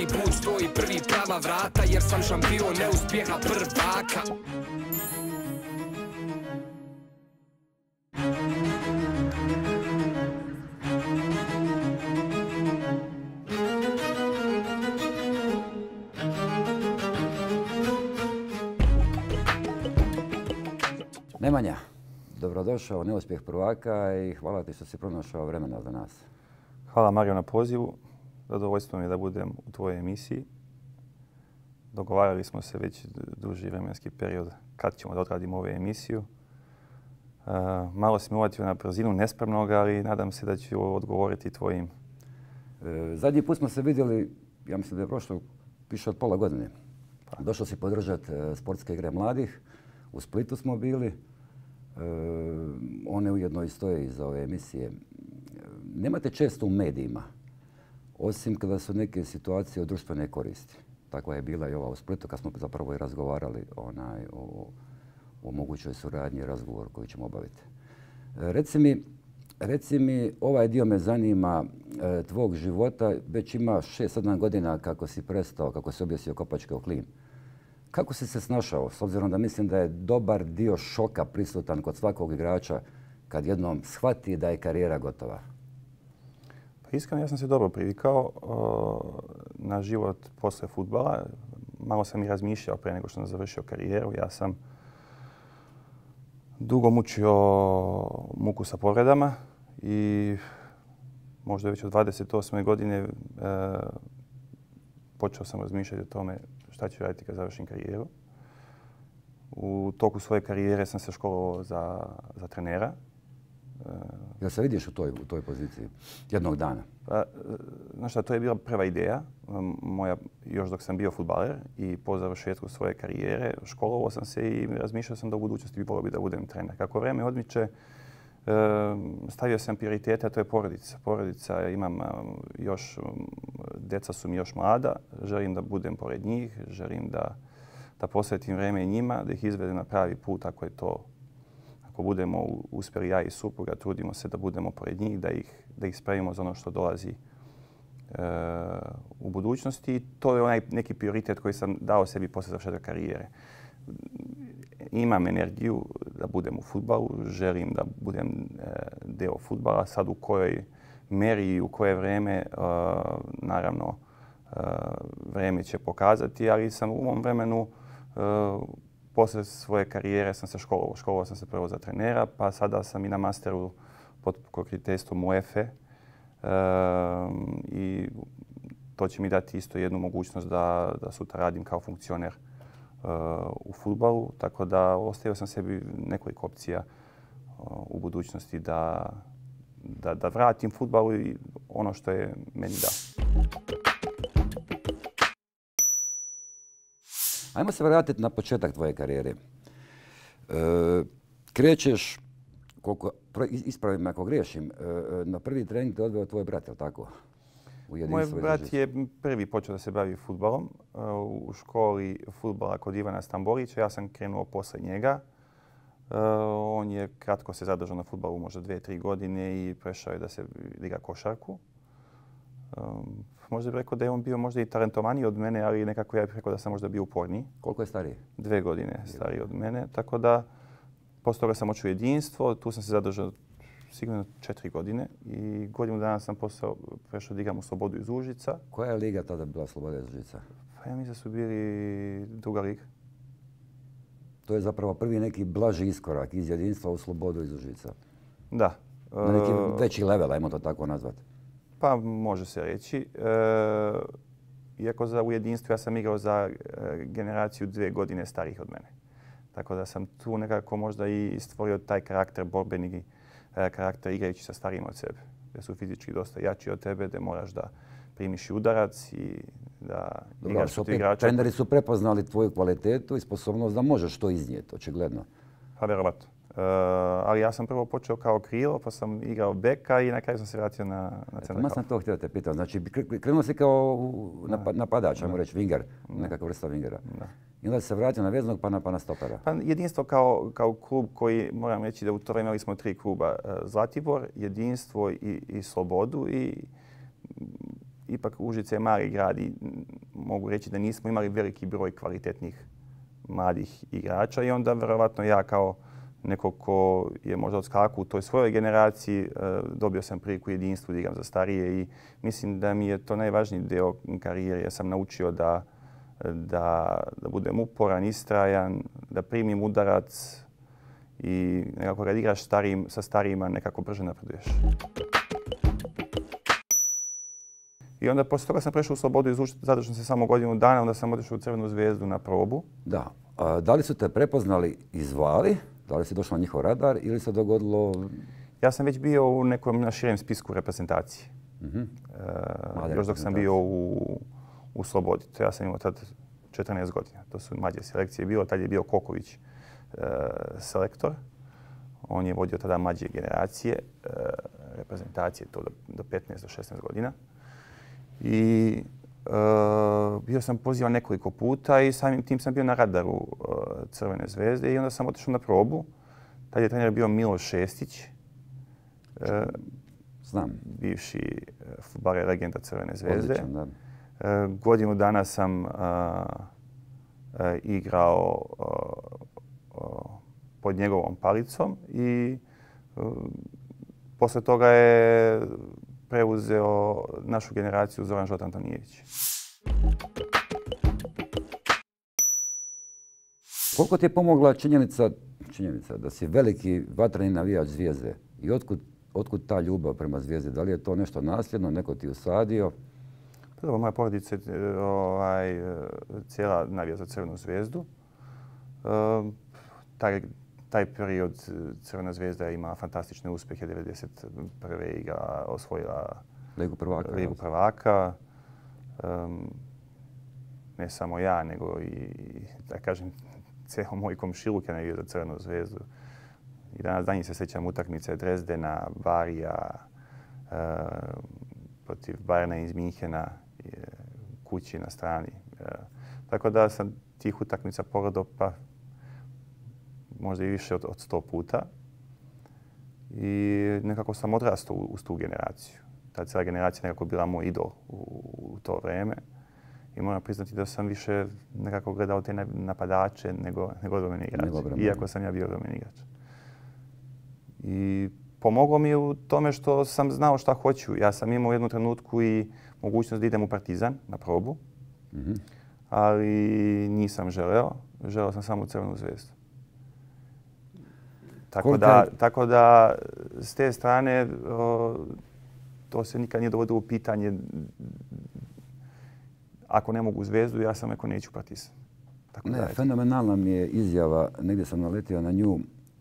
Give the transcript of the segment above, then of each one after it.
Svaki put stoji prvi prava vrata, jer sam šampion neuspjeha prvaka. Nemanja, dobrodošao u Neuspjeh prvaka i hvala ti što si pronašao vremena za nas. Hvala Mario na pozivu. Zadovoljstvo mi je da budem u tvojoj emisiji. Dogovarali smo se već duži vremenski period kad ćemo da odradimo ovu emisiju. Malo si me uvatio na brzinu nespremnoga, ali nadam se da ću odgovoriti tvojim. Zadnji put smo se vidjeli, ja mislim da je prošlo više od pola godine. Došao si podržati sportske igre mladih. U Splitu smo bili. One ujedno i stoje iza ove emisije. Nemate često u medijima, osim kada su neke situacije od društvene koristi. Takva je bila i ova u Splitu kad smo zapravo i razgovarali o mogućoj suradnji i razgovoru koji ćemo obaviti. Reci mi, ovaj dio me zanima tvog života. Već ima 6-7 godina kako si prestao, kako si objesio kopačke o klin. Kako si se snašao, s obzirom da mislim da je dobar dio šoka prisutan kod svakog igrača kad jednom shvati da je karijera gotova? Pa iskreno, ja sam se dobro privikao na život posle fudbala. Malo sam i razmišljao pre nego što sam završio karijeru. Ja sam dugo mučio muku sa povredama i možda već od 28. godine počeo sam razmišljati o tome šta ću raditi kad završim karijeru. U toku svoje karijere sam se školovao za trenera. Jel se vidiš u toj poziciji jednog dana? Znaš šta, to je bila prva ideja moja još dok sam bio fudbaler i po završetku svoje karijere školovao sam se i razmišljao sam da u budućnosti bi volio bi da budem trener. Kako vrijeme odmiče, stavio sam prioritete, a to je porodica. Porodica, imam još, djeca su mi još mlada, želim da budem pored njih, želim da posvetim vrijeme i njima, da ih izvedem na pravi put ako je to. Ako budemo uspjeli ja i supruga, trudimo se da budemo pored njih, da ih spremimo za ono što dolazi u budućnosti. To je onaj neki prioritet koji sam dao sebi poslije završetka karijere. Imam energiju da budem u fudbalu, želim da budem deo fudbala. Sad u kojoj meri i u koje vrijeme, naravno, vrijeme će pokazati, ali sam u ovom vremenu poslije svoje karijere sam se školovao. Školovao sam se prvo za trenera, pa sada sam i na masteru pod pokroviteljstvom UEFA i to će mi dati isto jednu mogućnost da sutra radim kao funkcioner u fudbalu. Tako da ostavio sam sebi nekoliko opcija u budućnosti da vratim fudbalu i ono što je meni dao. Ajmo se vratiti na početak tvoje karijere. Krećeš, ispravi me ako griješim, na prvi trening te odveo tvoj brat, je li tako? Moj brat je prvi počeo da se bavi fudbalom u školi fudbala kod Ivana Stambolića. Ja sam krenuo posle njega. On je kratko se zadržao na fudbalu, možda 2-3 godine i prešao je da se igra košarku. Možda bih rekao da je on bio možda i talentovaniji od mene, ali nekako ja bih rekao da sam možda bio uporniji. Koliko je stariji? 2 godine stariji od mene. Tako da, posle toga sam očeo jedinstvo. Tu sam se zadržao sigurno 4 godine i godinu dana sam prešao da igram u Slobodu iz Užica. Koja je liga tada bila Sloboda iz Užica? Pa ja mislim da su bili druga liga. To je zapravo prvi neki blaži iskorak iz jedinstva u Slobodu iz Užica. Da. Na neki veći level, ajmo to tako nazvati. Pa može se reći. Iako u jedinstvu ja sam igrao za generaciju 2 godine starih od mene. Tako da sam tu nekako možda i stvorio taj karakter, borbeni karakter igrajući sa starijim od sebe. Gdje su fizički dosta jači od tebe, gdje moraš da primiš i udarac i da igraš od igrača. Treneri su prepoznali tvoju kvalitetu i sposobnost da možeš to iznijeti, očigledno. Pa verovatno. Ali ja sam prvo počeo kao krilo, pa sam igrao beka i na kraju sam se vratio na centar. Ma sam to htio te pitati. Znači, krenuo si kao napadač, ajmo reći, winger, nekakva vrsta wingera. I onda se vratio na veznog pa na stopera. Pa jedinstvo kao klub koji, moram reći da u to vrijeme imali smo 3 kluba. Zlatibor, jedinstvo i Slobodu. I ipak Užice je mali grad i mogu reći da nismo imali veliki broj kvalitetnih mladih igrača i onda vjerovatno ja kao neko ko je možda odskakao u toj svojoj generaciji, dobio sam priliku jedinstvu da igram za starije i mislim da mi je to najvažniji deo karijere. Ja sam naučio da budem uporan, istrajan, da primim udarac i nekako kad igraš sa starijima nekako brže napreduješ. I onda poslije toga sam prešao u Slobodu i zadržao sam se samo godinu dana, onda sam otišao u Crvenu zvezdu na probu. Da. Da li su te prepoznali i zvali? Da li si došao na njihov radar ili se dogodilo... Ja sam već bio u nekom na širem spisku reprezentacije. Još dok sam bio u Slobodi. Ja sam imao tad 14 godina. To su mlađe selekcije bilo. Tad je bio Koković selektor. On je vodio tada mlađe generacije reprezentacije, to do 15 do 16 godina. I bio sam pozivan nekoliko puta i samim tim sam bio na radaru Crvene zvezde i onda sam otišao na probu. Tad je trener bio Miloš Šestić, Znam. bivši fudbaler, legenda Crvene zvezde. Odličan, da. Godinu dana sam igrao pod njegovom palicom i posle toga je preuzeo našu generaciju Zoran Žot Antonijević. Koliko ti je pomogla činjenica da si veliki vatreni navijač Zvijezde i otkud ta ljubav prema Zvijezdi? Da li je to nešto nasljedno, neko ti usadio? Prvo, moja porodica cijela navija za Crvenu zvezdu. Taj period Crvena zvezda ima fantastične uspjehe. 1991. igra osvojila Ligu prvaka. Ne samo ja, nego i, da kažem, cijelo moj komšiluk je navio za Crvenu zvezdu. I danas danji se sjećam utakmice Dresdena, Varija, protiv Bayerna iz Minhena, kući na strani. Tako da sam tih utakmica pogledao pa možda i više od 100 puta. I nekako sam odrastao uz tu generaciju. Ta cijela generacija nekako bila moj idol u to vrijeme. I moram priznati da sam više nekako gledao te napadače nego odbrambene igrače. Iako sam ja bio odbrambeni igrač. I pomoglo mi u tome što sam znao šta hoću. Ja sam imao u jednu trenutku i mogućnost da idem u Partizan na probu. Ali nisam želeo. Želeo sam samo u Crvenu zvezdu. Tako da s te strane to se nikad nije dovodilo u pitanje. Ako ne mogu Zvezdu, ja sam neko neću Partizan. Ne, fenomenalna mi je izjava, negdje sam naletio na nju,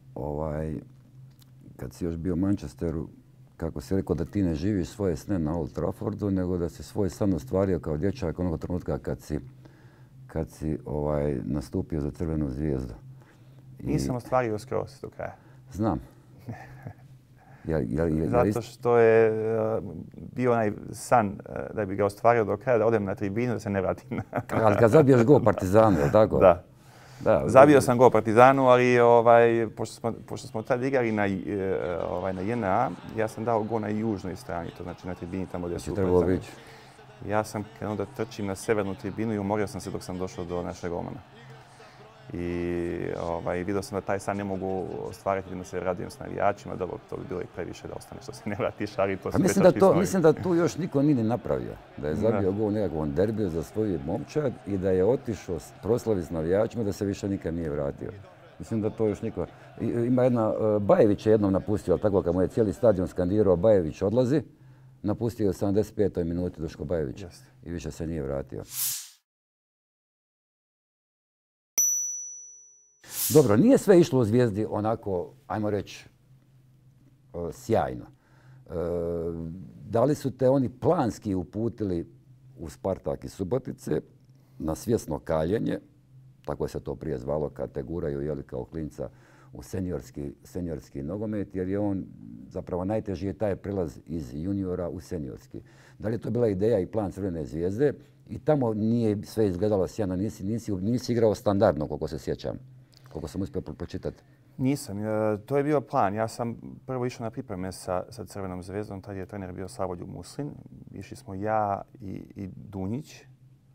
kad si još bio u Manchesteru, kako si rekao da ti ne živiš svoje sne na Old Traffordu, nego da si svoj san ostvario kao dječak onog trenutka kad si nastupio za Crvenu zvijezdu. Nisam ostvario skroz do kraja. Znam. Zato što je bio onaj san da bi ga ostvario do kraja, da odem na tribinu, da se ne vratim. Ali kad zabiješ gol Partizanu, je li tako? Da. Zabio sam gol Partizanu, ali pošto smo tad igrali na JNA, ja sam dao gol na južnoj strani, to znači na tribini tamo gdje su uključeni. Ja sam krenuo da trčim na severnu tribinu i umorio sam se dok sam došao do našeg golmana. I vidio sam da taj san ne mogu ostvariti, da se radujem s navijačima, dobro, to bi bilo i previše da ostane što se ne vratiš, ali to se mislim da tu još niko nije napravio. Da je zabio gol u nekakvom derbiju za svoju momčad i da je otišao proslavi s navijačima da se više nikad nije vratio. Mislim da to još niko... Ima jedna, Bajević je jednom napustio, ali tako kad mu je cijeli stadion skandirao Bajević odlazi, napustio je u 75. minuti Duško Bajević i više se nije vratio. Dobro, nije sve išlo u Zvijezdi onako, ajmo reći, sjajno. Da li su te oni planski uputili u Spartak iz Subotice na svjesno kaljenje, tako se to prije zvalo kad te guraju kao klinca u seniorski nogomet, jer je on zapravo najteži je taj prelaz iz juniora u seniorski. Da li je to bila ideja i plan Crvene zvijezde i tamo nije sve izgledalo sjajno, nisi igrao standardno koliko se sjećam. Koliko sam uspio pročitati. Nisam. To je bio plan. Ja sam prvo išao na pripreme sa Crvenom zvezdom. Tad je trener bio Slavoljub Muslin. Išli smo ja i Dunjić,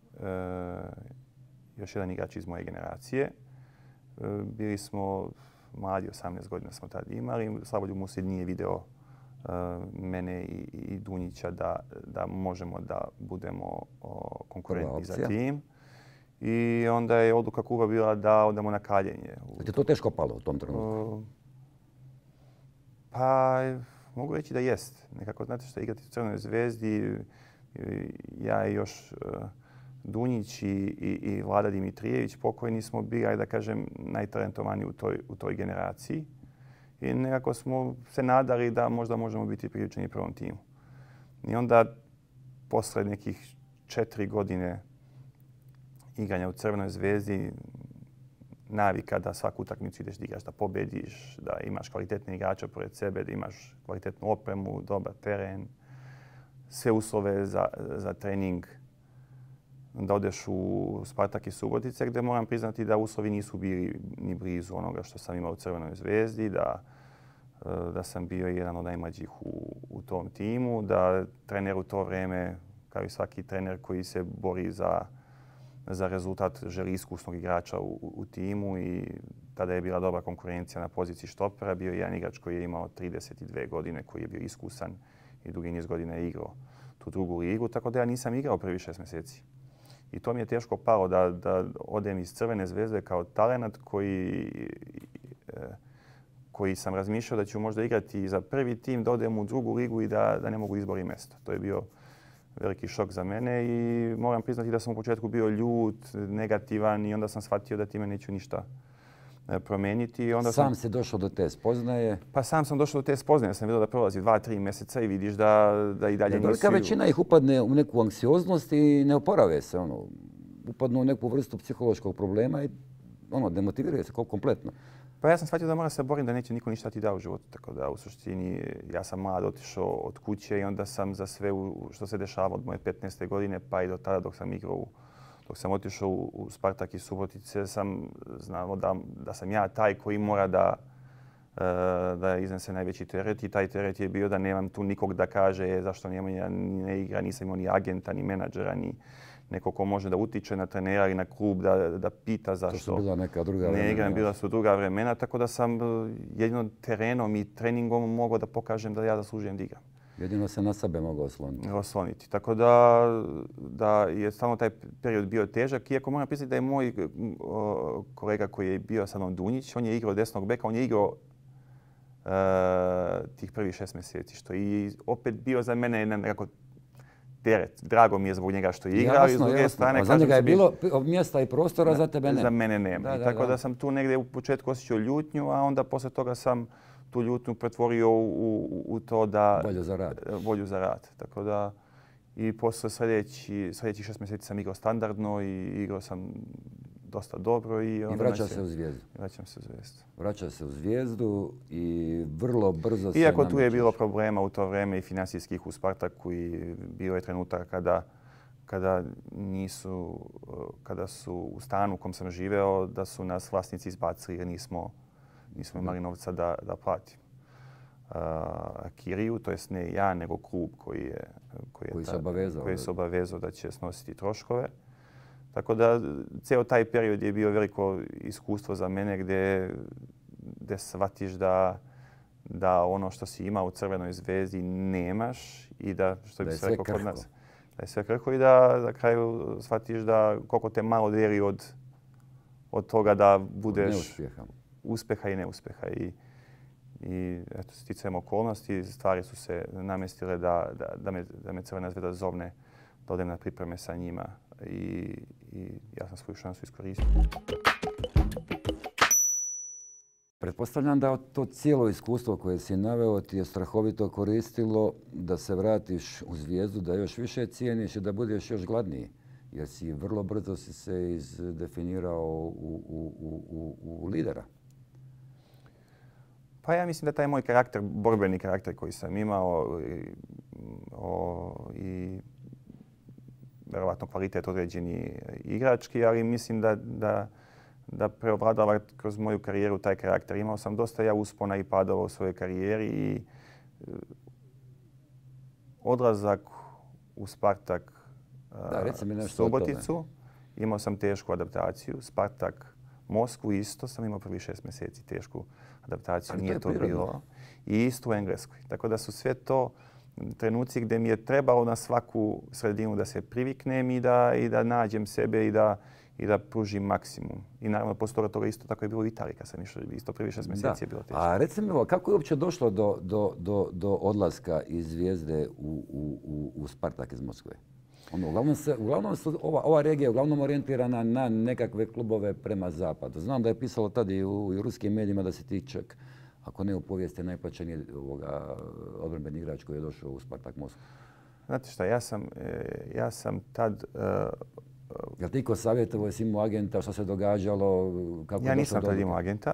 još jedan igrač iz moje generacije. Bili smo mladi, 18 godina smo tad imali. Slavoljub Muslin nije video mene i Dunjića da možemo da budemo konkurentni za tim. I onda je odluka kluba bila da odemo na kaljenje. Je ti to teško palo u tom trenutku? Pa mogu reći da jest. Nekako, znate što, igrati u Crvenoj zvezdi, ja i još Dunjić i Vlada Dimitrijević pokojni smo bili, da kažem, najtalentovaniji u toj generaciji. I nekako smo se nadali da možda možemo biti priključeni prvom timu. I onda, posle nekih 4 godine igranja u Crvenoj zvezdi, navika da svaku utakmicu ideš da igraš, da pobediš, da imaš kvalitetne igrače pored sebe, da imaš kvalitetnu opremu, dobar teren, sve uslove za trening, da odeš u Spartak i Subotice, gdje moram priznati da uslovi nisu bili ni blizu onoga što sam imao u Crvenoj zvezdi, da sam bio jedan od najmlađih u tom timu, da trener u to vrijeme, kao i svaki trener koji se bori za rezultat, želi iskusnog igrača u timu i tada je bila dobra konkurencija na poziciji štopera. Bio je jedan igrač koji je imao 32 godine, koji je bio iskusan i dugi niz godina je igrao tu drugu ligu, tako da ja nisam igrao prvi 6 mjeseci. I to mi je teško palo da odem iz Crvene zvezde kao talent koji sam razmišljao da ću možda igrati za prvi tim, da odem u drugu ligu i da ne mogu izboriti mjesto. To je bio veliki šok za mene i moram priznati da sam u početku bio ljut, negativan i onda sam shvatio da time neću ništa promijeniti. Sam si došao do te spoznaje? Pa sam sam došao do te spoznaje. Sam vidio da prolazi 2-3 mjeseca i vidiš da i dalje nisu... Velika većina ih upadne u neku anksioznost i ne oporave se. Upadnu u neku vrstu psihološkog problema i demotiviraju se kompletno. Pa ja sam shvatio da mora se borim da neće niko ništa ti da u životu. Tako da u suštini ja sam mlad otišao od kuće i onda sam za sve što se dešava od moje 15. godine pa i do tada dok sam igrao, dok sam otišao u Spartak i Subotice, sam znao da sam ja taj koji mora da iznese najveći teret i taj teret je bio da nemam tu nikog da kaže zašto ne igra, nisam imao ni agenta, ni menadžera, ni neko ko može da utiče na trenera ili na klub da pita zašto. To su bila neka druga vremena. Ne igram, bila su druga vremena, tako da sam jedino terenom i treningom mogao da pokažem da ja zaslužujem da igram. Jedino se na sebe mogao osloniti. Tako da je stalno taj period bio težak. Iako moram priznati da je moj kolega koji je bio sa mnom Dunjić, on je igrao desnog beka, on je igrao tih prvih 6 mjeseci. Što i opet bio za mene nekako teret. Drago mi je zbog njega što je igrao. Jasno, s druge strane, za njega je bilo mjesta i prostora, za tebe ne. Za mene nema. Tako da sam tu negdje u početku osjećao ljutnju, a onda poslije toga sam tu ljutnju pretvorio u to da... Volju za rad. Tako da i poslije sljedećih 6 mjeseci sam igrao standardno i igrao sam dosta dobro. I vraća se u Zvijezdu. Vraćam se u Zvijezdu. Vraća se u Zvijezdu i vrlo brzo se Iako tu je bilo problema u to vrijeme i financijskih u Spartaku i bio je trenutak kada su u stanu u kom sam živeo da su nas vlasnici izbacili jer nismo imali novca da platimo. Kiriju, to jest ne ja, nego klub koji se obavezao da će snositi troškove. Tako da cijel taj period je bio veliko iskustvo za mene gdje shvatiš da ono što si imao u Crvenoj zvezdi nemaš i da, što bi se rekao kod nas, da je sve krhko i da na kraju shvatiš da koliko te malo deli od toga da budeš uspjeha i neuspjeha. I eto, sticajem okolnosti, stvari su se namjestile da me Crvena zvezda zovne da odem na pripreme sa njima i ja sam svoju šansu iskoristio. Pretpostavljam da to cijelo iskustvo koje si naveo ti je strahovito koristilo da se vratiš u Zvijezdu, da još više cijeniš i da budeš još gladniji. Jer si vrlo brzo si se izdefinirao u lidera. Pa ja mislim da taj moj karakter, borbeni karakter koji sam imao i verovatno kvalitet određeni igrački, ali mislim da preovladava kroz moju karijeru taj karakter. Imao sam dosta ja uspona i padova u svojoj karijeri i odlazak u Spartak Suboticu. Imao sam tešku adaptaciju. Spartak Moskvu isto sam imao prvi 6 mjeseci tešku adaptaciju. Nije to bilo. I isto u Engleskoj. Tako da su sve to trenuci gdje mi je trebalo na svaku sredinu da se priviknem i da nađem sebe i da pružim maksimum. I naravno, poslije toga isto tako je bilo u Italiji kad sam išao. Isto prvi 6 mjeseci je bilo teško. A recimo, kako je uopće došlo do odlaska iz Zvijezde u Spartak iz Moskve? Uglavnom ova regija je uglavnom orijentirana na nekakve klubove prema zapadu. Znam da je pisalo tad i u ruskim medijima da si ti čak, ako ne u povijesti, najplaćeniji odbrambeni igrač koji je došao u Spartak Moskvu. Znate šta, ja sam tad... Jel ti ko savjetovao, jesi imao agenta, što se događalo? Ja nisam tad imao agenta.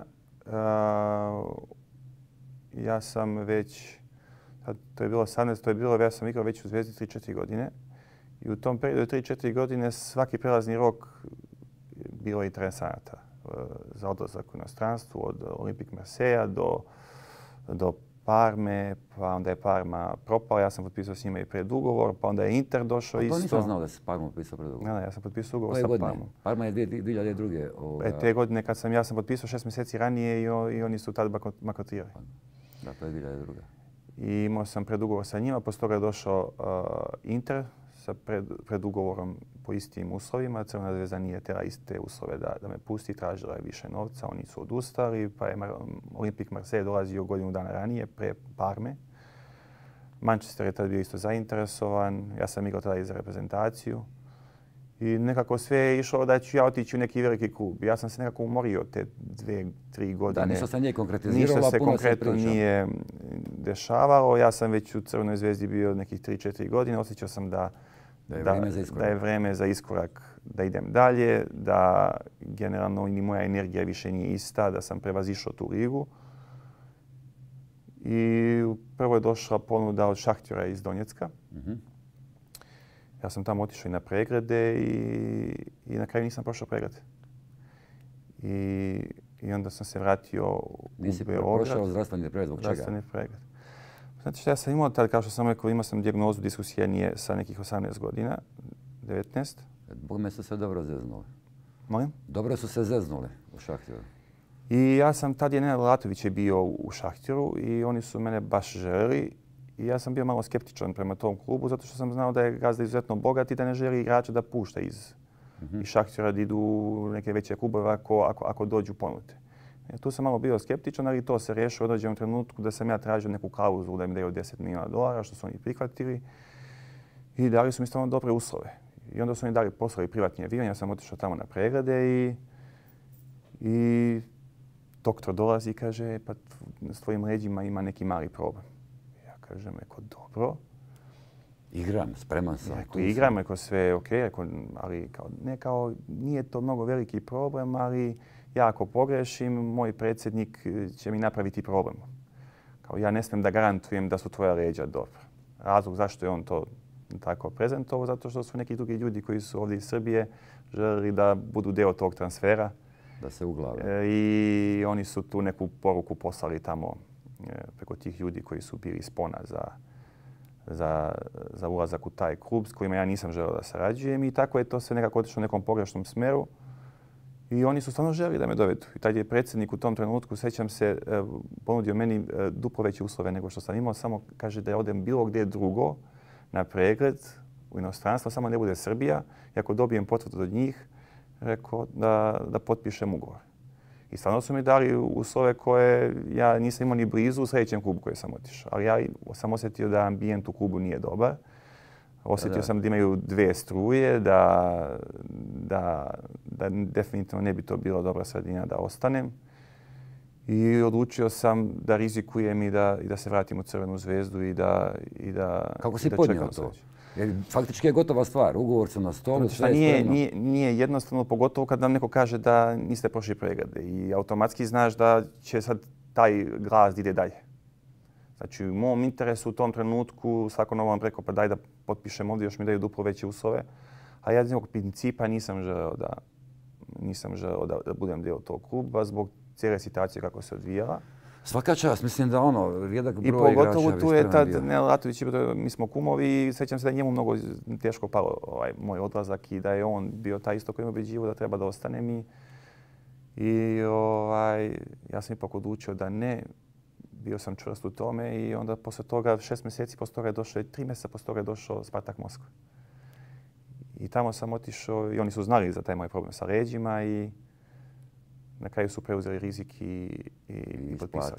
Ja sam već... To je bilo 18, ja sam igrao već u Zvijezdi 3-4 godine. I u tom periodu 3-4 godine svaki prelazni rok bilo je interesanata za odlazak u inostranstvu, od Olympique Marseille do Parme, pa onda je Parma propala, ja sam potpisao s njima i predugovor, pa onda je Inter došao isto. To nisam znao da si Parma potpisao predugovor. Ne, ja sam potpisao ugovor sa Parmom. Parma je 2002. Te godine kad ja sam potpisao 6 mjeseci ranije i oni su tad bankrotirali. Da, to je 2002. I imao sam predugovor sa njima, poslije toga je došao Inter sa predugovorom po istim uslovima. Crvena zvezda nije htjela iste uslove da me pusti, tražila je više novca, oni su odustali, pa je Olympique Marseille dolazio godinu dana ranije, pre Parme. Manchester je tad bio isto zainteresovan, ja sam igrao tada i za reprezentaciju. I nekako sve je išlo da ću ja otići u neki veliki klub. Ja sam se nekako umorio te 2-3 godine. Da, ništa se nije konkretiziralo, ništa se konkretno nije dešavalo. Ja sam već u Crvenoj zvezdi bio nekih 3-4 godine. Osjećao sam da je vrijeme za iskorak, da idem dalje, da generalno ni moja energija više nije ista, da sam prevazišao tu ligu. I prvo je došla ponuda od Šahtjora iz Donjecka. Ja sam tamo otišao i na preglede i na kraju nisam prošao pregled. I onda sam se vratio u Beograd. Nisi prošao zdravstveni pregled, zbog čega? Zdravstveni pregled. Znate što, ja sam imao tad, kao što sam rekao, imao sam dijagnozu diskusije sa nekih 18 godina, 19. Bogme su se dobro zeznuli. Molim? Dobro su se zeznuli u Šahtjoru. I ja sam, tad je Nenad Latović je bio u Šahtjoru i oni su mene baš želeli. I ja sam bio malo skeptičan prema tom klubu zato što sam znao da je gazda izuzetno bogat i da ne želi igrača da pušta iz Šahtjora da idu u neke veće klubove ako dođu ponude. Tu sam malo bio skeptičan, ali to se riješilo u određenom trenutku da sam ja tražio neku klauzulu da im daju $10 milijuna, što su oni prihvatili. I dali su mi stvarno dobre uslove. I onda su oni poslali privatni avion, ja sam otišao tamo na preglede i doktor dolazi i kaže pa s tvojim leđima ima neki mali problem. Ja kažem, dobro. Igram, spreman sam. Igram, sve je ok, ali nije to mnogo veliki problem, ali ja ako pogrešim, moj predsjednik će mi napraviti problem. Ja ne smijem da garantujem da su tvoja leđa dobra. Razlog zašto je on to tako prezentovao, zato što su neki drugi ljudi koji su ovdje iz Srbije želeli da budu dio tog transfera. Da se uglave. I oni su tu neku poruku poslali tamo preko tih ljudi koji su bili spona za ulazak u taj klub s kojima ja nisam želeo da sarađujem. I tako je to sve nekako otišlo u nekom pogrešnom smeru. I oni su stvarno želi da me dovedu. I tad je predsjednik u tom trenutku, sjećam se, ponudio meni duplo veće uslove nego što sam imao. Samo kaže da odem bilo gdje drugo na pregled u inostranstvo, samo ne bude Srbija. I ako dobijem potvrdu od njih, rekao da potpišem ugovor. I stvarno su mi dali uslove koje ja nisam imao ni blizu u sljedećem klubu koji sam otišao. Ali ja sam osjetio da ambijent u klubu nije dobar. Osjetio sam da imaju dvije struje, da definitivno ne bi to bila dobra sredina da ostanem. I odlučio sam da rizikujem i da se vratim u Crvenu zvezdu i da Kako si podnio to? Jer faktički je gotova stvar. Ugovor su na stolu, sve je spremno. Nije jednostavno, pogotovo kad nam neko kaže da niste prošli preglede. I automatski znaš da će sad taj glas ide dalje. Znači, u mom interesu u tom trenutku svako novo vam rekao pa daj da potpišem ovdje, još mi daju duplo veće uslove. A ja iz nekog principa nisam želeo da nisam želeo da budem dio tog kluba zbog cijele situacije kako se odvijala. Svaka čast, mislim da rijedak broj igrača. I igrača pogotovo tu je tad Nenad Latović, mi smo kumovi i sjećam se da je njemu mnogo teško palo moj odlazak i da je on bio taj isto koji me ubeđivao da treba da ostanem. I ja sam ipak odlučio da ne. Bio sam čvrst u tome i onda poslije toga 6 mjeseci poslije toga je došao i 3 mjeseca poslije toga je došao Spartak Moskva. I tamo sam otišao i oni su znali za taj moj problem sa leđima i na kraju su preuzeli rizik i potpisali.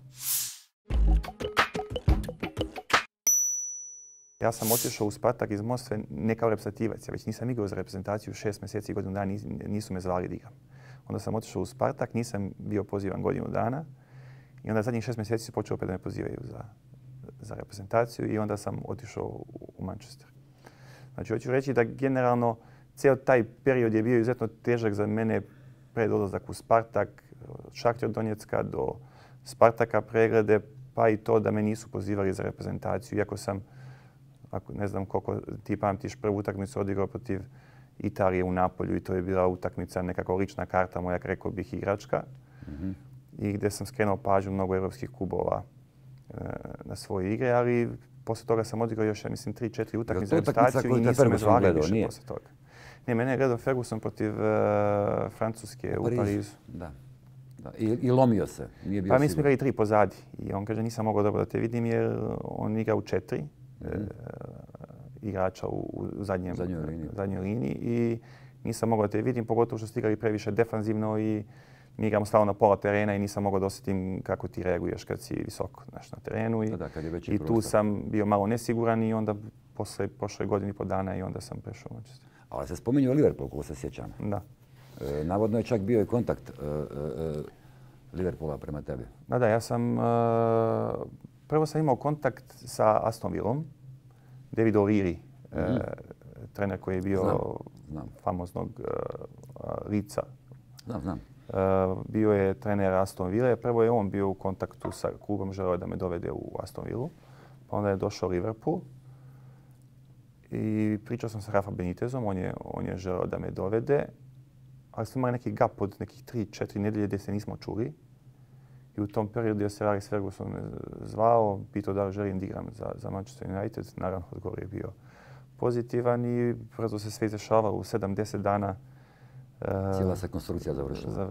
Ja sam otišao u Spartak iz Moskve ne kao reprezentativac. Ja već nisam igrao za reprezentaciju 6 mjeseci i godinu dana, nisu me zvali da igram. Onda sam otišao u Spartak, nisam bio pozivan godinu dana i onda zadnjih 6 mjeseci su počeo opet da me pozivaju za reprezentaciju i onda sam otišao u Manchester. Znači, hoću reći da generalno cijel taj period je bio izuzetno težak za mene pred odlazak u Spartak, od Šahtjor Donjecka do Spartaka preglede, pa i to da me nisu pozivali za reprezentaciju. Iako sam, ne znam koliko ti pamtiš, prvu utakmicu odigrao protiv Italije u Napolju i to je bila utakmica nekako lična karta moja, rekao bih, igračka. I gdje sam skrenuo pažnju mnogo europskih klubova na svoje igre, ali poslije toga sam odigrao još, ja mislim, 3-4 utakmice za reprezentaciju i nisu me zvali više poslije toga. Ne, mene je gledao Ferguson protiv Francuske u Parizu. Da. I lomio se. Nije bio pa mi smo igrali 3 pozadi i on kaže nisam mogao dobro da te vidim jer on igra u 4 igrača u zadnjoj liniji i nisam mogao da te vidim, pogotovo što ste igrali previše defanzivno i mi igramo stalno na pola terena i nisam mogao da osjetim kako ti reaguješ kad si visoko na terenu. I tu sam bio malo nesiguran i onda prošle godine i po dana i onda sam prešao u Manchester. Ali se spominjao Liverpool, koliko se sjećam. Da. Navodno je čak bio i kontakt Liverpoola prema tebi. Da, ja sam... Prvo sam imao kontakt sa Aston Villom. David O'Leary, trener koji je bio famoznog lica. Znam. Bio je trener Aston Ville. Prvo je on bio u kontaktu sa klubom, želeo da me dovede u Aston Villu. Pa onda je došao Liverpool. I pričao sam sa Rafa Benitezom, on je želeo da me dovede. Ali smo imali neki gap od nekih 3-4 nedelje gdje se nismo čuli. I u tom periodu je se Alex Ferguson me zvao, pitao da li želim da igram za Manchester United. Naravno, odgovor je bio pozitivan i brzo se sve izrešavalo u 7-10 dana. Cijela se konstrukcija završila.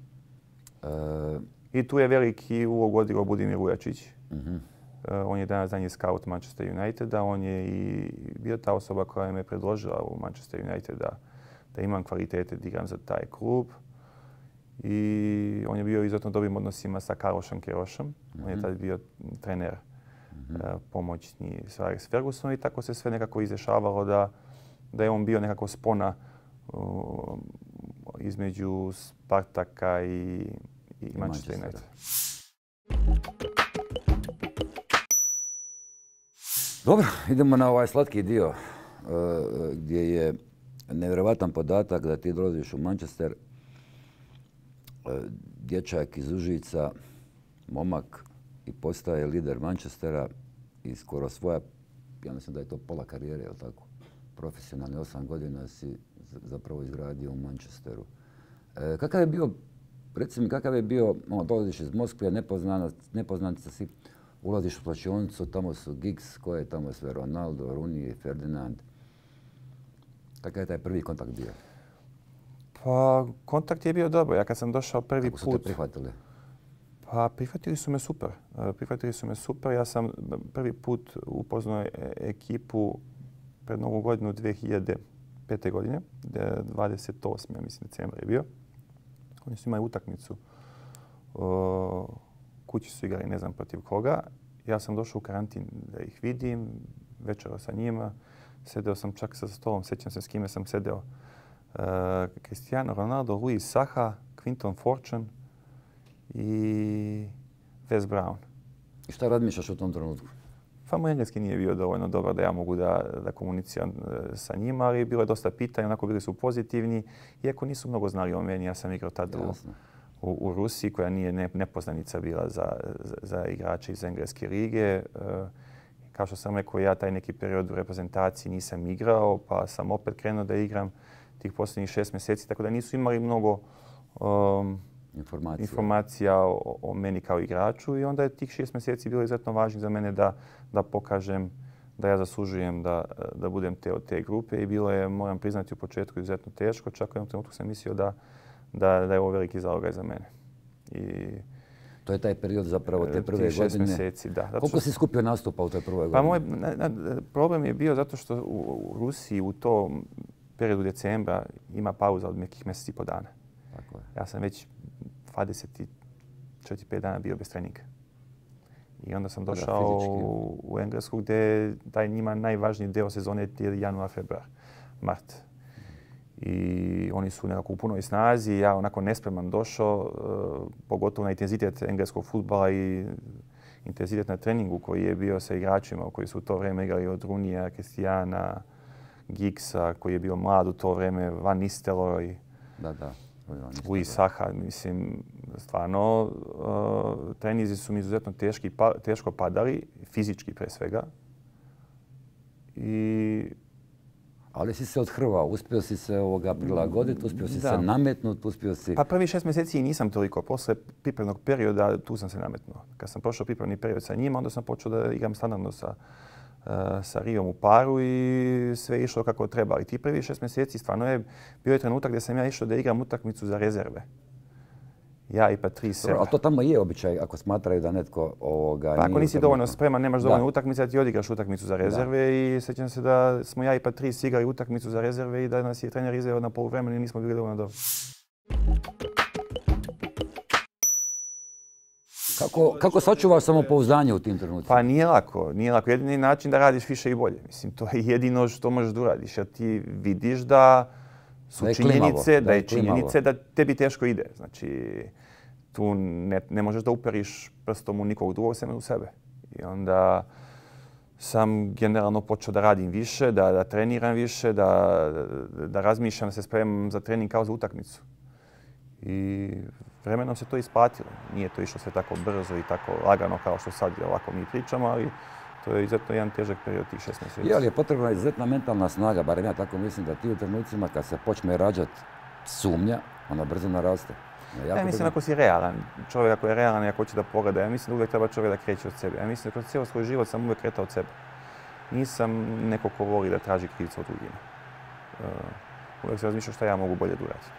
I tu je veliki ulog odigrao Budimir Vujačić. On je danas danji scout Manchester Uniteda. On je i bio ta osoba koja me predložila u Manchester United da imam kvalitete da igram za taj klub. I on je bio u izuzetno dobrim odnosima sa Carlošem Queirošom. On je tad bio trener pomoćni sa Alex Fergusonom i tako se sve nekako izrešavalo da je on bio nekako spona između Spartaka i Manchester United. Dobro, idemo na ovaj slatki dio gdje je nevjerojatan podatak da ti dolaziš u Manchester, dječak iz Užica, momak i postaje lider Manchestera i skoro svoja, ja mislim da je to pola karijere, jel tako? Profesionalni 8 godina si zapravo izgradio u Manchesteru. Kakav je bio, recimo, dolaziš iz Moskve, nepoznanica si, ulaziš u slačionicu, tamo su Giggs, ko je tamo sve, Ronaldo, Rooney, Ferdinand. Kakav je taj prvi kontakt bio? Pa, kontakt je bio dobro. Ja kad sam došao prvi put... Kako su te prihvatili? Pa, prihvatili su me super. Ja sam prvi put upoznao ekipu pred Novu godinu 2005. godine. 28. ja mislim, decembra je bio. Oni su imali utakmicu. Kući su igrali, ne znam protiv koga. Ja sam došao u karantin da ih vidim, večerao sa njima. Sedeo sam čak sa stolom, sjećam se s kime sam sedeo. Cristiano Ronaldo, Luis Saha, Quinton Fortune i Wes Brown. I šta razmišljaš u tom trenutku? Pa moj engleski nije bio dovoljno dobar da ja mogu da komuniciram sa njima, ali bilo je dosta pitanja, onako bili su pozitivni. Iako nisu mnogo znali o meni, ja sam igrao tada u Rusiji, koja nije nepoznanica bila za igrače iz engleske lige. Kao što sam rekao, ja taj neki period u reprezentaciji nisam igrao, pa sam opet krenuo da igram. tih posljednjih 6 mjeseci, tako da nisu imali mnogo informacija o meni kao igraču i onda je tih 6 mjeseci bilo izuzetno važno za mene da pokažem da ja zaslužujem da budem od te grupe i bilo je, moram priznati, u početku izuzetno teško. Čak u jednom trenutku sam mislio da je ovo veliki zalogaj za mene. To je taj period zapravo te prve godine. 6 mjeseci, da. Koliko si skupio nastupa u toj prvoj godini? Pa moj problem je bio zato što u Rusiji u tom periodu decembra ima pauza od nekih mjesec i po dana. Tako je. Ja sam već 24-5 dana bio bez treninga. I onda sam došao u Englesku gdje je taj njima najvažniji dio sezone je januar, februar, mart. I oni su nekako u punoj snazi. Ja onako nespreman došao, pogotovo na intenzitet engleskog fudbala i intenzitet na treningu koji je bio sa igračima koji su u to vrijeme igrali od Rooneyja, Cristiana, Giggsa, koji je bio mlad u to vrijeme, Van Nistelrooy, Louis Saha. Mislim, stvarno, treninzi su mi izuzetno teško padali, fizički pre svega. Ali si se odhrvao, uspio si se prilagoditi, uspio si se nametnuti, uspio si... Pa prvi 6 mjeseci i nisam toliko. Posle pripremnog perioda tu sam se nametnuo. Kad sam prošao pripremni period sa njima, onda sam počeo da igram standardno sa Rijom u paru i sve je išlo kako treba. Ali ti prvi 6 mjeseci stvarno je bio trenutak gdje sam ja išao da igram utakmicu za rezerve. Ja i Patrice Evra. Ali to tamo je običaj ako smatraju da netko Pa ako nisi dovoljno spreman, nemaš dovoljno utakmice, da ti odigraš utakmicu za rezerve i sjećam se da smo ja i Patrice igrali utakmicu za rezerve i da nas je trener izveo na poluvremenu i nismo bili dovoljno dobri. Kako sačuvaš samopouzdanje u tim trenucima? Pa nije lako. Jedini način da radiš više i bolje. Mislim, to je jedino što možeš da uradiš. Jer ti vidiš da su činjenice da tebi teško ide. Znači, tu ne možeš da uperiš prstom u nikog drugog sem u sebe. I onda sam generalno počeo da radim više, da treniram više, da razmišljam, da se spremam za trening kao za utakmicu. I vremenom se to isplatilo. Nije to išlo sve tako brzo i tako lagano kao što sad ovako mi pričamo, ali to je izuzetno jedan težak period tih 6 mjeseci. Je, ali je potrebna izuzetna mentalna snaga, barem ja tako mislim da ti u trenucima kad se počne rađati sumnja, ona brzo naraste. Ja mislim ako si realan, čovjek ako je realan i ako hoće da pogleda, ja mislim da uvijek treba čovjek da kreće od sebe. Ja mislim da kroz cijeli svoj život sam uvijek kretao od sebe. Nisam neko ko voli da traži krivca od drugima. Uvijek se razmišljao šta ja mogu bolje da uradim.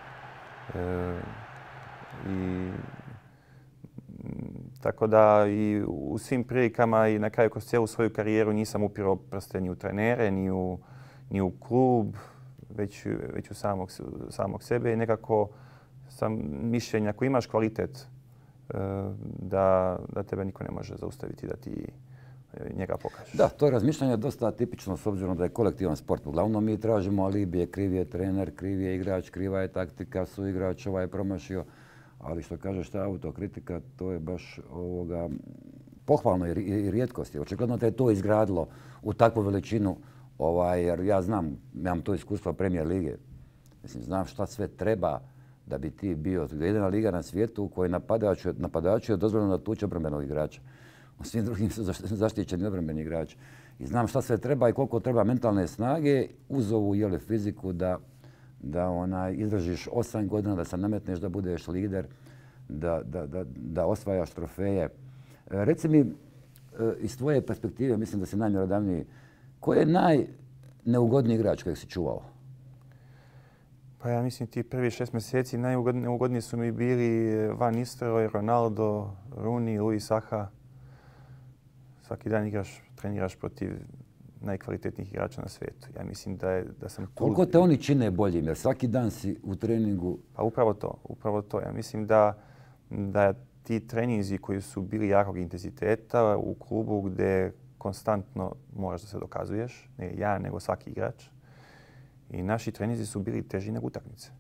Tako da i u svim prilikama i na kraju kroz cijelu svoju karijeru nisam upirao prste ni u trenere, ni u klub, već u samog sebe i nekako sam mišljenja ako imaš kvalitet da tebe niko ne može zaustaviti da ti njega pokažeš. Da, to je razmišljanje dosta atipično s obzirom da je kolektivan sport. Uglavnom mi tražimo alibije, kriv je trener, kriv je igrač, kriva je taktika, suigrač, ovaj je promašio. Ali što kažeš, ta autokritika, to je baš pohvalno i rijetkost. Očigledno te je to izgradilo u takvu veličinu, jer ja znam, imam to iskustvo Premier lige. Mislim, znam šta sve treba da bi ti bio jedina liga na svijetu u kojoj napadaču je dozvoljeno da tuče obrambenog igrača. U svim drugim su zaštićeni obrambeni igrači. I znam šta sve treba i koliko treba mentalne snage uz ovu fiziku da izdržiš 8 godina, da se nametneš da budeš lider, da osvajaš trofeje. Reci mi, iz tvoje perspektive, mislim da si najmjerodavniji, ko je najneugodniji igrač kojeg si čuvao? Pa ja mislim ti prvi 6 mjeseci najneugodniji su mi bili Van Nistelrooy, Ronaldo, Rooney, Louis Saha. Svaki dan treniraš protiv najkvalitetnijih igrača na svijetu. Ja mislim da sam tu... Koliko te oni čine boljim? Jer svaki dan si u treningu... Pa upravo to. Ja mislim da ti treninzi koji su bili jakog intenziteta u klubu gdje konstantno moraš da se dokazuješ, ne ja, nego svaki igrač. I naši treninzi su bili teži nego utakmice.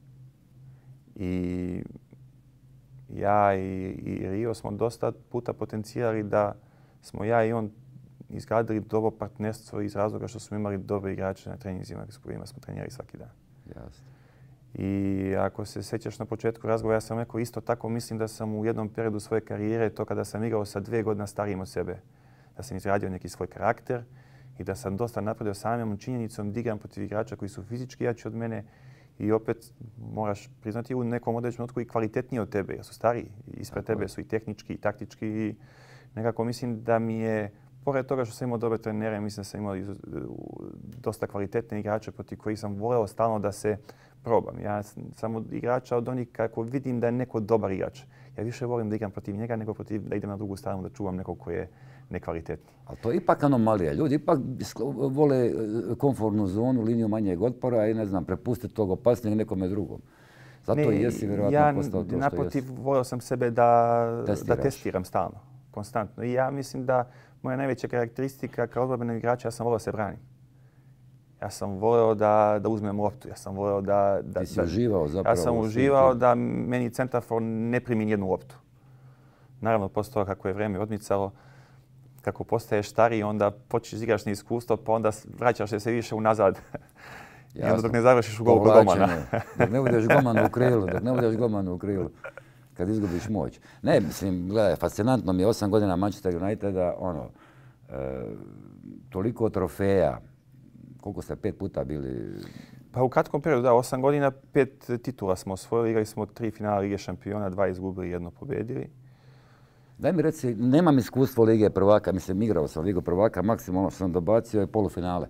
I ja i Rio smo dosta puta potencijali da smo ja i on izgradili dobro partnerstvo iz razloga što smo imali dobre igrače na treninzima s kojima smo trenirali svaki dan. Jasno. I ako se sjećaš na početku razgovora, ja sam rekao isto tako, mislim da sam u jednom periodu svoje karijere, to kada sam igrao sa 2 godine starijim od sebe, da sam izradio neki svoj karakter i da sam dosta napredio samom činjenicom da igram protiv igrača koji su fizički jači od mene i opet moraš priznati u nekom određenom trenutku i kvalitetniji od tebe, jer su stariji. Ispred tebe su i tehnički i taktički. I nekako mislim da mi je, pored toga što sam imao dobre trenere, mislim da sam imao dosta kvalitetne igrače protiv kojih sam voleo stalno da se probam. Ja sam od igrača od onih kako vidim da je neko dobar igrač. Ja više volim da igram protiv njega nego da idem na drugu stranu da čuvam nekog koji je nekvalitetni. Ali to je ipak anomalija. Ljudi ipak vole komfortnu zonu, liniju manjeg otpora i ne znam, prepustiti tog opasnijeg nekome drugom. Zato i jesi vjerojatno postao to što jesi. Naprotiv, volio sam sebe da testiram stalno, konstantno. I ja mislim da moja najveća karakteristika kao odbrambenog igrača, ja sam volio se braniti. Ja sam volio da uzmem loptu. Ja sam volio da... Ti si uživao zapravo. Ja sam uživao da meni centarfor ne primi nijednu loptu. Naravno, poslije toga kako je vrijeme odmicalo, kako postaješ stariji, onda počneš igraš na iskustvo, pa onda vraćaš se više unazad. I onda dok ne završiš u golu kod golmana. Dok ne budeš golmanu u krilu. Kad izgubiš moć. Ne, mislim, gledaj, fascinantno mi je 8 godina Manchester Uniteda, toliko trofeja. Koliko ste 5 puta bili? Pa u kratkom periodu, da, 8 godina, 5 titula smo osvojili. Igrali smo 3 finala Lige šampiona, 2 izgubili, 1 pobjedili. Daj mi reci, nemam iskustvo Lige prvaka, mislim, igrao sam Ligu prvaka, maksimalno što sam dobacio je polufinale.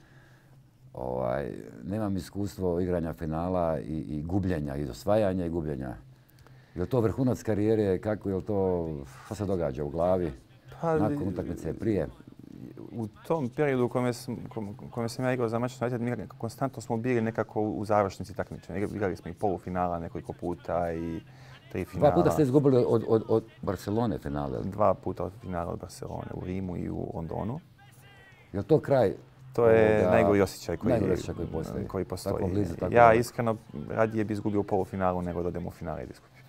Nemam iskustvo igranja finala i gubljenja, i osvajanja i gubljenja. Je li to vrhunac karijere, kako je to, što se događa u glavi, nakon utakmice, prije? U tom periodu u kojem sam ja igrao za Manchester United, konstantno smo bili nekako u završnici takmičenja. Igrali smo i polufinala nekoliko puta i 3 finala. 2 puta ste izgubili od Barcelone finale? 2 puta od finala od Barcelone, u Rimu i u Londonu. Je li to kraj? To je najgori osjećaj koji postoji. Ja iskreno radije bi izgubio u polufinalu nego da odem u finale i da izgubim.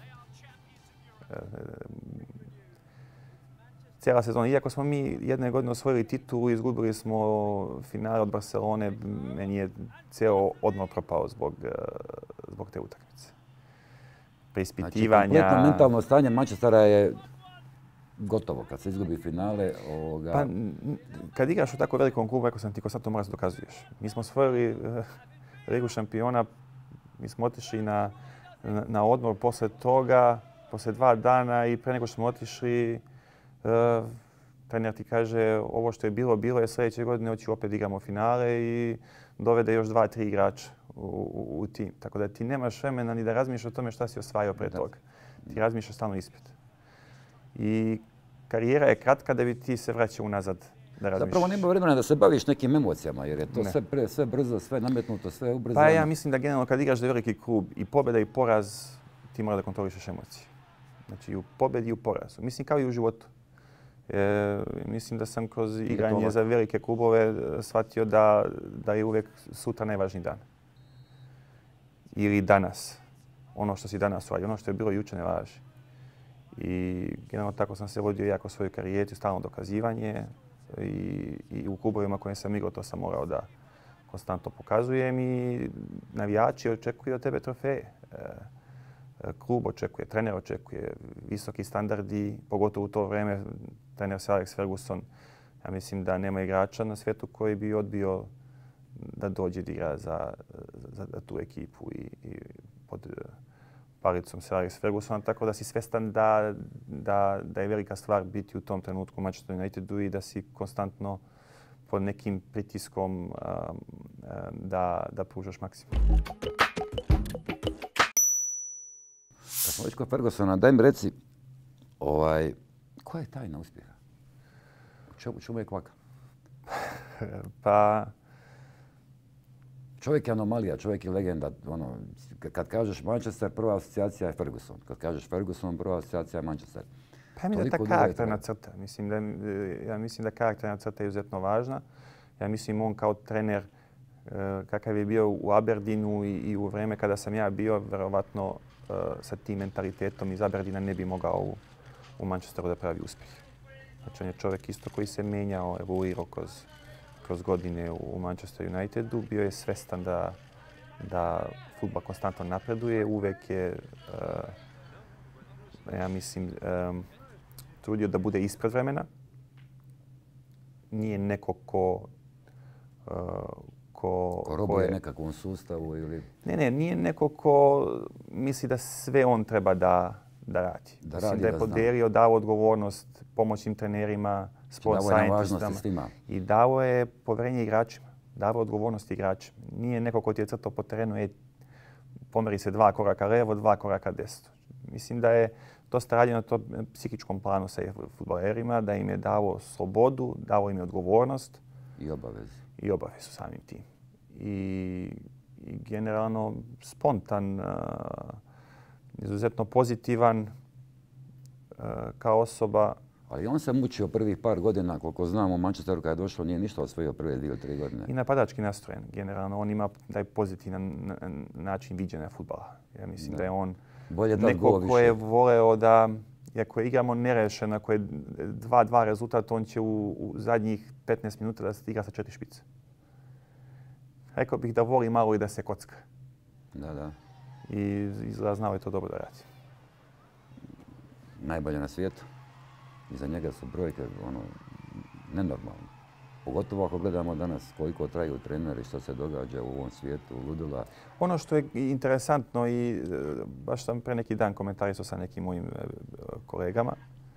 Cijela sezona. Iako smo mi jedne godine osvojili titulu, izgubili smo finale od Barcelone, meni je cijelo odmor propao zbog te utakmice. Preispitivanja... Znači, kompletno mentalno stanje Manchestera je gotovo kad se izgubi finale. Pa, kad igraš u tako velikom klubu, rekao sam ti, konstantno moraš dokazuješ. Mi smo osvojili Ligu šampiona, mi smo otišli na odmor poslije toga, poslije 2 dana i pre nego što smo otišli, trener ti kaže ovo što je bilo je, sljedeće godine hoću opet igramo finale i dovede još 2-3 igrača u tim. Tako da ti nemaš vremena ni da razmišljaš o tome šta si osvajao pre toga. Ti razmišljaš stalno ispred. I karijera je kratka da bi ti se vraćao unazad da razmišljaš. Zapravo nema vremena da se baviš nekim emocijama jer je to sve brzo, sve nametnuto, sve ubrzano. Pa ja mislim da generalno kad igraš za veliki klub i pobjeda i poraz ti mora da kontrolišeš emocije. Znači i u pobjedi i u porazu. Mislim kao i u životu. Mislim da sam kroz igranje za velike klubove shvatio da je uvijek sutra najvažniji dan. Ili danas. Ono što si danas uradio, ono što je bilo jučer ne važi. I generalno tako sam se vodio jako svoju karijeru, stalno dokazivanje. I u klubovima kojim sam igrao to sam morao da konstantno pokazujem i navijači očekuju od tebe trofeje. Klub očekuje, trener očekuje visoki standardi, pogotovo u to vrijeme trener Sir Alex Ferguson. Ja mislim da nema igrača na svijetu koji bi odbio da dođe da igra za tu ekipu i pod palicom Sir Alex Fergusona. Tako da si svjestan da je velika stvar biti u tom trenutku u Manchester Unitedu i da si konstantno pod nekim pritiskom da pružaš maksimum. Kad smo već kod Fergusona, daj mi reci, koja je tajna uspjeha? Čemu je kvaka? Pa... Čovjek je anomalija, čovjek je legenda. Kad kažeš Manchester, prva asocijacija je Ferguson. Kad kažeš Ferguson, prva asocijacija je Manchester. Pa ja mislim da ta karakterna crta. Ja mislim da karakterna crta je izuzetno važna. Ja mislim on kao trener, kakav je bio u Aberdeenu i u vrijeme kada sam ja bio, verovatno sa tim mentalitetom iz Aberdeena ne bi mogao u Manchesteru da pravi uspjeh. Znači on je čovjek isto koji se menjao, evoluirao kroz godine u Manchester Unitedu. Bio je svestan da fudbal konstantno napreduje. Uvijek je, ja mislim, trudio da bude ispred vremena. Nije neko ko ko robuje nekakvom sustavu ili... Ne, nije neko ko misli da sve on treba da radi. Mislim da je podijelio, dao odgovornost pomoćnim trenerima, sport scientistima i dao je povjerenje igračima. Dao odgovornost igračima. Nije neko ko ti je crtao po terenu, pomeri se 2 koraka levo, 2 koraka desno. Mislim da je dosta radio na tom psihičkom planu sa fudbalerima, da im je dao slobodu, dao im je odgovornost. I obavezu. I obavezu samim tim. I generalno spontan, izuzetno pozitivan kao osoba. Ali on se mučio prvih par godina, koliko znam, u Manchesteru kada je došao nije ništa osvojio prve 2 ili 3 godine. I napadački nastrojen. Generalno on ima taj pozitivan način viđenja fudbala. Ja mislim da je on neko ko je voleo da, ako igramo nerešeno, ako je 2-2 rezultat, on će u zadnjih 15 minuta da se igra sa 4 špice. Rekao bih da voli malo i da se kocka. Da. I izgleda znao je to dobro da radi. Najbolje na svijetu. Iza njega su brojke nenormalne. Pogotovo ako gledamo danas koliko traju treneri, što se događa u ovom svijetu, ludila. Ono što je interesantno i baš sam pre neki dan komentarisao sa nekim mojim kolegama,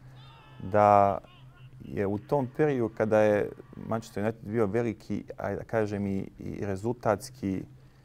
da je u tom periodu kada je Manchester United bio veliki, da kažem i rezultatski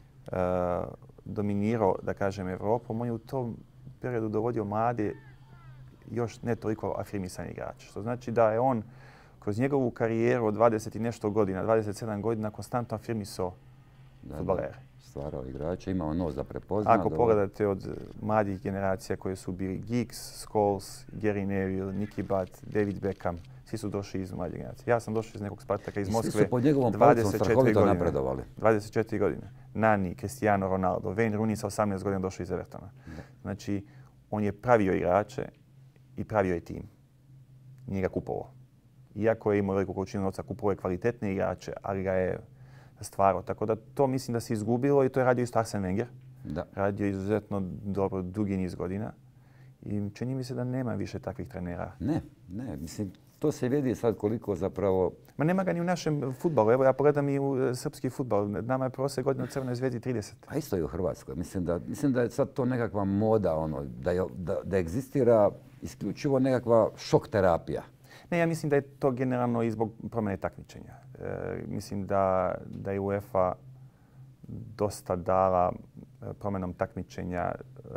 dominirao, da kažem, Evropom, on je u tom periodu dovodio mlade, još ne toliko afirmisani igrači. Što znači da je on kroz njegovu karijeru od 20 i nešto godina, 27 godina, konstantno afirmisao fudbalere. Stvarao igrače, imao nos da prepozna. Ako pogledate od mladih generacija koje su bili Giggs, Scholes, Gary Neville, Nicky Butt, David Beckham, svi su došli iz mladih generacija. Ja sam došao iz nekog Spartaka iz Moskve. Svi su pod njegovom palcom strahovito napredovali. 24 godine. Nani, Cristiano Ronaldo, Wayne Rooney sa 18 godina došao iz Evertona. Znači, on je pravio igrače i pravio je tim. Nije ga kupovao. Iako je imao veliku količinu novca, kupovao je kvalitetne igrače, ali ga je stvarao. Tako da to mislim da se izgubilo i to je radio isto Arsene Wenger. Radio izuzetno dobro dugi niz godina. I čini mi se da nema više takvih trenera. Ne. Mislim, to se vidi sad koliko zapravo... Ma nema ga ni u našem fudbalu. Evo ja pogledam i u srpski fudbal. Nama je prosjek godina u Crvenoj Zvezdi 30. A isto i u Hrvatskoj. Mislim da je sad to nekakva moda, da egzistira isključivo nekakva šok terapija. Ne, ja mislim da je to generalno i zbog promjene takmičenja. Mislim da je UEFA dosta dala promjenom takmičenja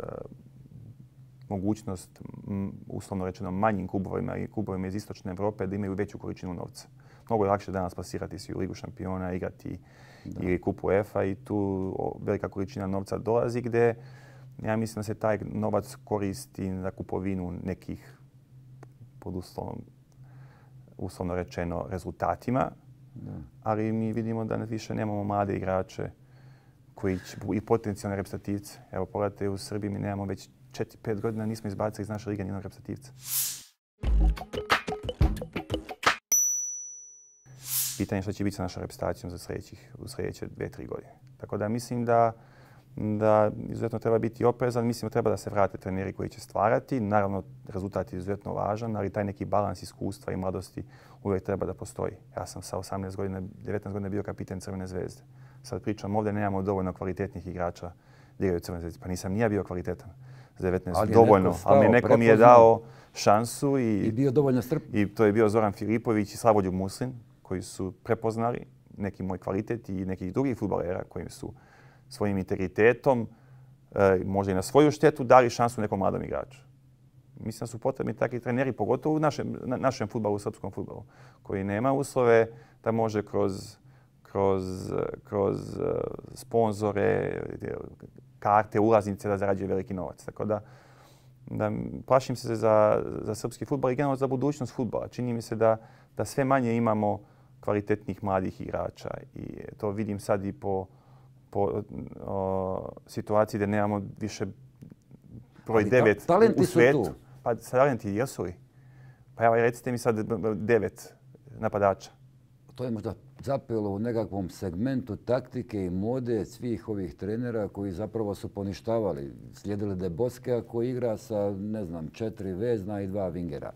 mogućnost, uslovno rečeno, manjim klubovima i klubovima iz istočne Europe da imaju veću količinu novca. Mnogo je lakše danas plasirati se u Ligu šampiona, igrati ili kup UEFA i tu velika količina novca dolazi gdje ja mislim da se taj novac koristi za kupovinu nekih pod uslovno rečeno rezultatima, ali mi vidimo da više nemamo mlade igrače koji će i potencijalne reprezentativce. Evo pogledajte, u Srbiji mi nemamo već 4-5 godina, nismo izbacili iz naše lige nijednog reprezentativca. Pitanje je što će biti sa našom reprezentacijom u sljedeće 2-3 godine. Tako da mislim da izuzetno treba biti oprezan. Mislim da treba da se vrate treneri koji će stvarati. Naravno, rezultat je izuzetno važan, ali taj neki balans iskustva i mladosti uvijek treba da postoji. Ja sam sa 18 godina, 19 godina bio kapiten Crvene Zvezde. Sad pričam, ovdje nemamo dovoljno kvalitetnih igrača da igraju Crvene Zvezde. Pa nisam ni ja bio kvalitetan za 19 dovoljno, ali neko mi je dao šansu i bio dovoljno strpljiv. I to je bio Zoran Filipović i Slavoljub Muslin koji su prepoznali neki moj kvalitet i nekih drugih fudbalera koji su svojim integritetom, možda i na svoju štetu, dali šansu nekom mladom igraču. Mislim da su potrebni takvi treneri, pogotovo u našem fudbalu, u srpskom fudbalu, koji nema uslove da može kroz sponzore, karte, ulaznice da zarađuje veliki novac. Tako da plašim se za srpski fudbal i generalno za budućnost fudbala. Čini mi se da sve manje imamo kvalitetnih mladih igrača i to vidim sad i po situaciji da nemamo više broj 9 u svijetu. Pa talenti jesu li? Pa evo recite mi sad 9 napadača. To je možda zapelo u nekakvom segmentu taktike i mode svih ovih trenera koji zapravo su poništavali. Slijedili De Boskea koji igra sa, 4 vezna i 2 vingera.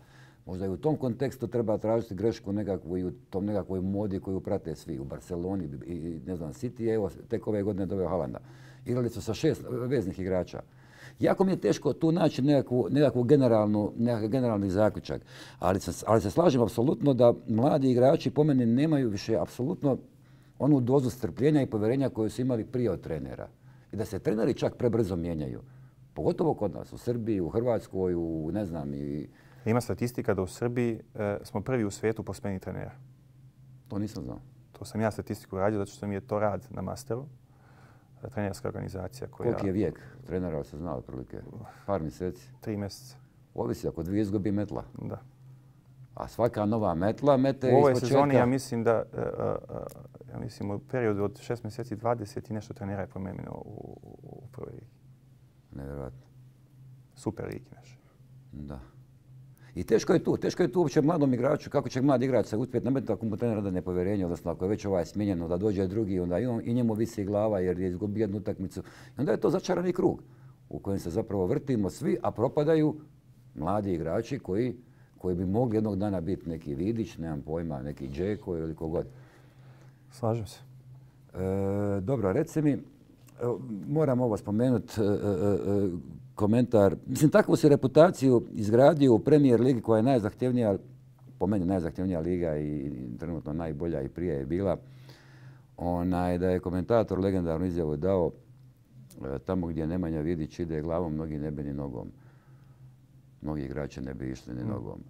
Možda i u tom kontekstu treba tražiti grešku nekakvu i u tom nekakvoj modi koju prate svi. U Barceloni i ne znam, City, evo, tek ove godine doveo Haalanda. Igrali su sa 6 veznih igrača. Jako mi je teško tu naći nekakvu generalni zaključak, ali se slažem apsolutno da mladi igrači po meni nemaju više apsolutno onu dozu strpljenja i povjerenja koju su imali prije od trenera. I da se treneri čak prebrzo mijenjaju. Pogotovo kod nas, u Srbiji, u Hrvatskoj, u ne znam i... Ima statistika da u Srbiji smo prvi u svijetu po smjeni trenera. To nisam znao. To sam ja statistiku radio zato što mi je to rad na masteru. Trenerska organizacija koja... Koliki je vijek trenera, se zna otprilike? Par mjeseci? 3 mjeseca. Ovisi, ako 2 izgubi metla. Da. A svaka nova metla mete iz početka... U ovoj sezoni ja mislim u periodu od 6 mjeseci 20 i nešto trenera je promijenjeno u prvoj ligi. Nevjerojatno. Super ligi naše. Da. I teško je tu uopće mladom igraču, kako će mlad igrač se uspjeti nametiti ako mu trener da nepovjerenje, odnosno ako je već ovaj smijenjeno, da dođe drugi, onda i njemu visi glava jer je izgubio jednu utakmicu. I onda je to začarani krug u kojem se zapravo vrtimo svi, a propadaju mladi igrači koji bi mogli jednog dana biti neki Vidić, nemam pojma, neki Džeko ili kogod. Slažem se. Dobro, reci mi, moram ovo spomenuti, komentar. Mislim, takvu si reputaciju izgradio u Premier ligi koja je najzahtjevnija, po meni najzahtjevnija liga i trenutno najbolja i prije je bila. Da je komentator legendarnu izjavu dao tamo gdje Nemanja Vidić ide glavom, mnogi ne bi ni nogom. Mnogi igrači ne bi išli ni nogom.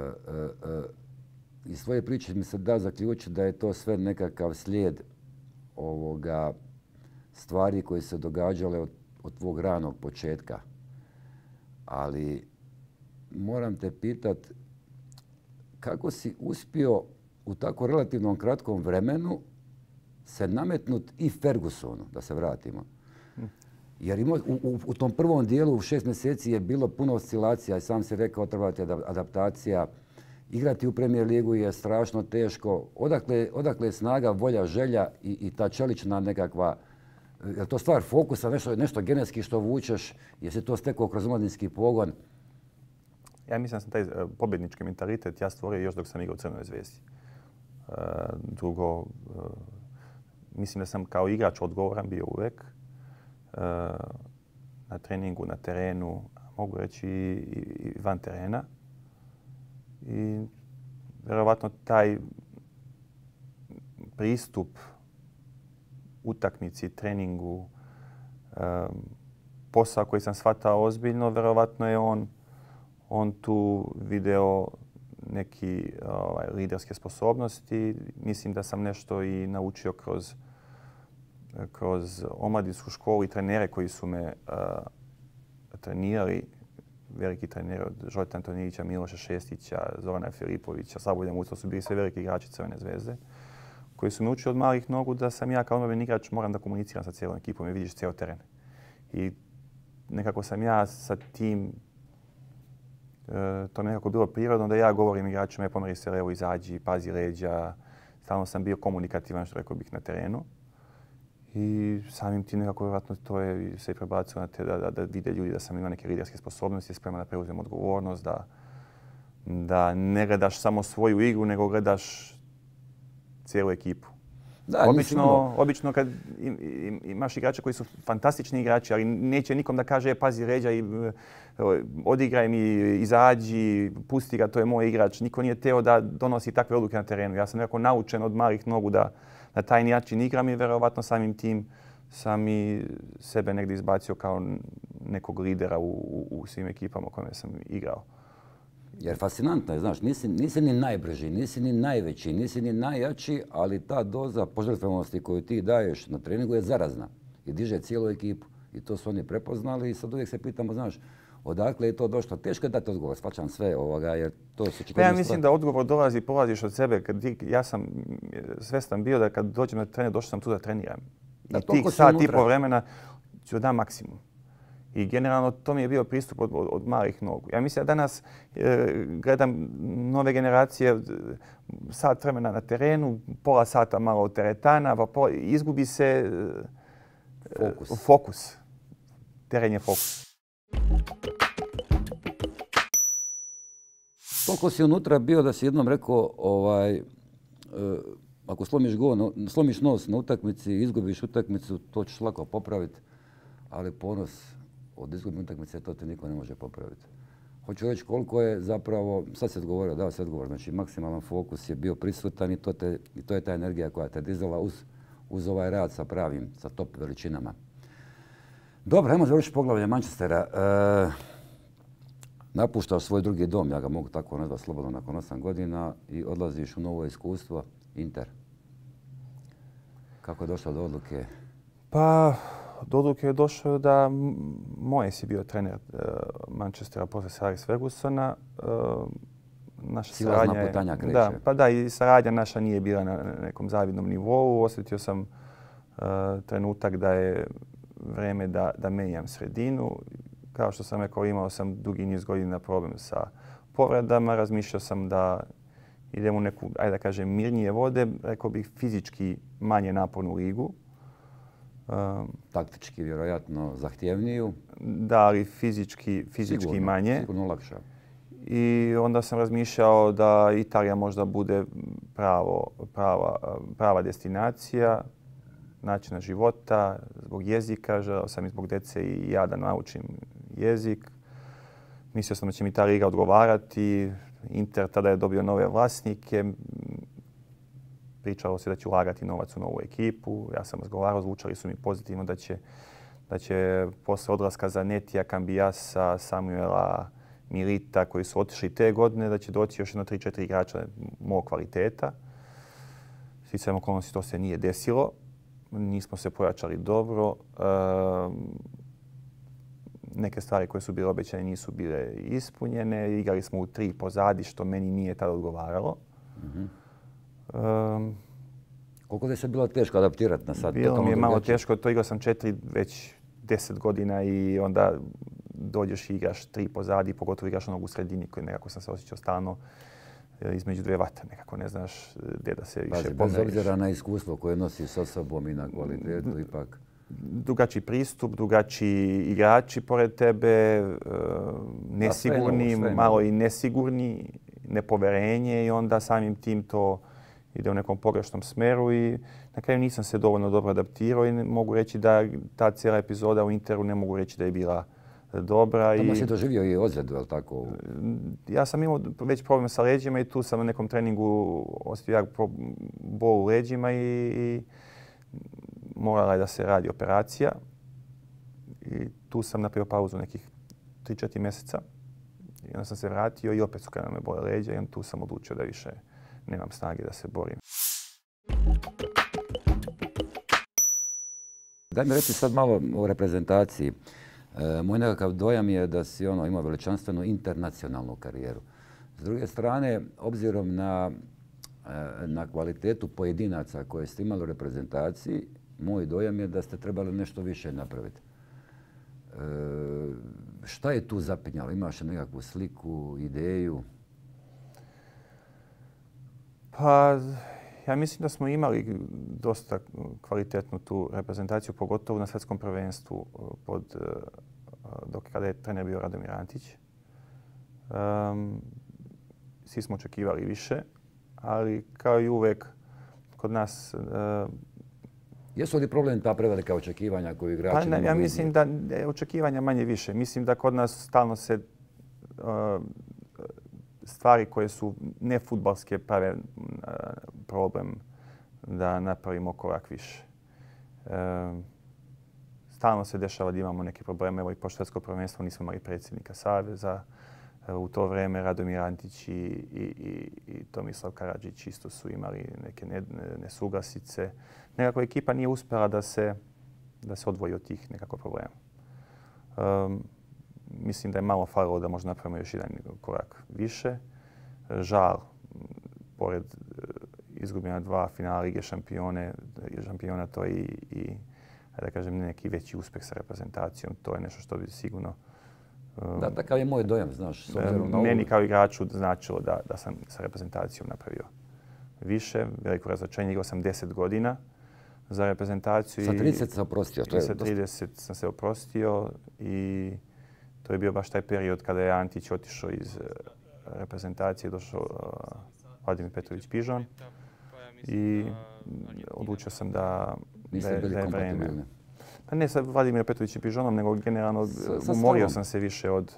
Iz svoje priče mi se da zaključiti da je to sve nekakav slijed stvari koje se događale od tvog ranog početka. Ali moram te pitat kako si uspio u tako relativnom kratkom vremenu se nametnut i Fergusonu, da se vratimo. Jer u tom prvom dijelu u 6 mjeseci je bilo puno oscilacija i sam si rekao treba ti adaptacija. Igrati u Premier ligu je strašno teško. Odakle je snaga, volja, želja i ta čelična nekakva... Je to stvar fokusa, nešto genetski što vučeš? Jesi to stekao kroz omladinski pogon? Ja mislim da sam taj pobjednički mentalitet ja stvorio još dok sam igrao u Crvenoj Zvezdi. Drugo, mislim da sam kao igrač odgovoran bio uvijek. Na treningu, na terenu, mogu reći i van terena. I vjerovatno taj pristup utakmici, treningu, posao koji sam shvatao ozbiljno, vjerovatno je on tu video neki liderske sposobnosti. Mislim da sam nešto i naučio kroz omladinsku školu i trenere koji su me trenirali. Veliki treneri od Žoljeta Antonijevića, Miloša Šestića, Zorana Filipovića, Slobodana Mucla su bili sve veliki igrači Crvene Zvezde koji su me učili od malih nogu da sam ja kao omladini igrač moram da komuniciram sa cijelom ekipom i vidiš cijel teren. I nekako sam ja sa tim, to nekako bilo prirodno da ja govorim igračima, pomeri se levo, izađi, pazi leđa. Stalno sam bio komunikativan, što rekao bih, na terenu. I samim tim nekako vjerojatno to je se i prebacilo na te da vide ljudi da sam imao neke liderske sposobnosti, spreman da preuzem odgovornost, da ne gledaš samo svoju igru, nego gledaš cijelu ekipu. Da, obično kad imaš igrače koji su fantastični igrači, ali neće nikom da kaže pazi leđa i odigraj mi, izađi, pusti ga, to je moj igrač. Niko nije teo da donosi takve odluke na terenu. Ja sam nekako naučen od malih nogu da na taj način igram i vjerovatno samim tim sam i sebe negdje izbacio kao nekog lidera u svim ekipama u kojima sam igrao. Jer fascinantno je, znaš, nisi ni najbrži, nisi ni najveći, nisi ni najjači, ali ta doza požrtvovanosti koju ti daješ na treningu je zarazna i diže cijelu ekipu. I to su oni prepoznali i sad uvijek se pitamo, znaš, odakle je to došlo. Teško je dati odgovor, shvaćam sve jer to su čitavne ja mislim da odgovor polaziš od sebe. Ja sam svestan bio da kad dođem na trener, došao sam tu da treniram. I tih sat i pol vremena ću dati maksimum. I generalno to mi je bio pristup od malih nogu. Ja mislim da danas gledam nove generacije, sat vremena na terenu, pola sata malo od teretana, pa izgubi se fokus. Teren je fokus. toliko si unutra bio da si jednom rekao ako slomiš nos na utakmici, izgubiš utakmicu, to ćeš lako popraviti, ali ponos od izgubne utakmice to te niko ne može popraviti. Hoću reći koliko je zapravo, sad se odgovorio, dao se odgovor, znači maksimalan fokus je bio prisutan i to je ta energija koja te dizala uz ovaj rad sa pravim, sa top veličinama. Dobro, ajmo završiti poglavlje Manchestera. Napuštaš svoj drugi dom, ja ga mogu tako nazvati slobodno nakon 8 godina i odlaziš u novo iskustvo, Inter. Kako je došlo do odluke? Pa, do odluke je došlo da Moyes je bio trener Manchestera poslije Sir Alex Fergusona. Naša silazna putanja kreće. Da, pa da, i saradnja naša nije bila na nekom zavidnom nivou. Osjetio sam trenutak da je vrijeme da menjam sredinu. Kao što sam rekao, imao sam dugi niz godina problem sa povredama. Razmišljao sam da idem u neku, ajde da kažem, mirnije vode, rekao bih fizički manje napornu ligu. Taktički vjerojatno zahtjevniju. Da, ali fizički manje. Sigurno lakša. I onda sam razmišljao da Italija možda bude prava destinacija, načina života, zbog jezika. Želeo sam i zbog djece i ja da naučim jezik. Mislio sam da će mi ta liga odgovarati. Inter tada je dobio nove vlasnike. Pričalo se da će ulagati novac u novu ekipu. Ja sam razgovarao, zvučali su mi pozitivno da će posle odlaska Zanetija, Cambiasa, Samuela, Milita koji su otišli te godine, da će doći još jedno 3-4 igrača mog kvaliteta. Sticajem okolnosti to se nije desilo. Nismo se pojačali dobro. Neke stvari koje su bile obećane nisu bile ispunjene. Igrali smo u 3 pozadi, što meni nije tada odgovaralo. Koliko je se bilo teško adaptirati na sad? Bilo mi je malo teško. To igrao sam 4 već 10 godina i onda dođeš i igraš 3 pozadi, pogotovo igraš onog u sredini koji nekako sam se osjećao stalno između dvije vatre. Nekako ne znaš gdje da se više pomeriš. Bez obzira na iskustvo koje nosiš sa sobom i na kvalitetu ipak. Drugačiji pristup, drugačiji igrači pored tebe, nesigurni, malo i nesigurni, nepoverenje i onda samim tim to ide u nekom pogrešnom smeru i na kraju nisam se dovoljno dobro adaptirao i mogu reći da ta cijela epizoda u Interu ne mogu reći da je bila dobra. Tamo si doživio i ozljedu, je li tako? Ja sam imao već problem sa leđima i tu sam na nekom treningu osjetio jak bol u leđima i morala je da se radi operacija. I tu sam napravio pauzu nekih 3-4 mjeseca. I onda sam se vratio i opet su krenule me bole leđa i tu sam odlučio da više nemam snage da se borim. Daj mi reći sad malo o reprezentaciji. Moj nekakav dojam je da si imao veličanstvenu internacionalnu karijeru. S druge strane, obzirom na kvalitetu pojedinaca koje ste imali u reprezentaciji, moj dojam je da ste trebali nešto više napraviti. Šta je tu zapinjalo? Imaš nekakvu sliku, ideju? Pa, ja mislim da smo imali dosta kvalitetnu tu reprezentaciju, pogotovo na svjetskom prvenstvu kada je trener bio Radomir Antić. Svi smo očekivali više, ali kao i uvek kod nas... Jesu li problem ta prevelika očekivanja koju igrači ne mogu? Ja mislim da je očekivanja manje više. Mislim da kod nas stalno se stvari koje su nefudbalske prave problem da napravimo korak više. Stalno se dešava da imamo neke probleme. Evo i po švedsko prvenstvo nismo imali predsjednika saveza. U to vrijeme Radomir Antić i Tomislav Karadžić isto su imali neke nesuglasice. Nekako ekipa nije uspjela da se odvoji od tih nekako problema. Mislim da je malo falilo da možda napravimo još jedan korak više. Žal, pored izgubljena 2 finala Lige šampiona, to je i da kažem, neki veći uspjeh sa reprezentacijom. To je nešto što bi sigurno... Da, takav je moj dojam, znaš. Meni kao igraču značilo da sam sa reprezentacijom napravio više. Veliko razračenje, igrao sam 10 godina za reprezentaciju. Sa 30 se oprostio. Sa 30 sam se oprostio i to je bio baš taj period kada je Antić otišao iz reprezentacije došao Vladimir Petrović Pižon i odlučio sam da je vreme. Pa ne sa Vladimirom Petrovićem Pižonom, nego generalno umorio sam se više od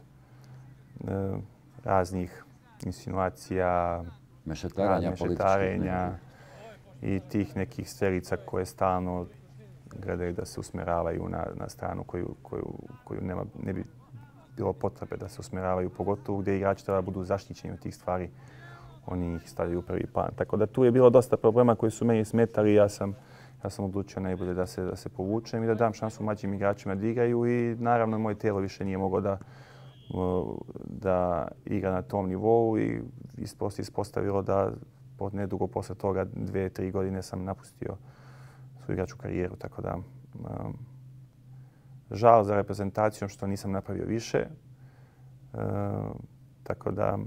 raznih insinuacija, mešetarenja i tih nekih strelica koje stalno gledaju da se usmjeravaju na stranu koju ne bi bilo potrebe da se usmjeravaju, pogotovo gdje igrači treba budu zaštićeni od tih stvari. Oni ih stavljaju u prvi plan. Tako da tu je bilo dosta problema koji su meni smetali. Ja sam odlučio najbolje da se povučem i da dam šansu mlađim igračima da igraju i naravno moje tijelo više nije moglo da igra na tom nivou i ispostavilo da nedugo posle toga 2-3 godine sam napustio svoju igračku karijeru. Tako da žal za reprezentacijom što nisam napravio više. Tako da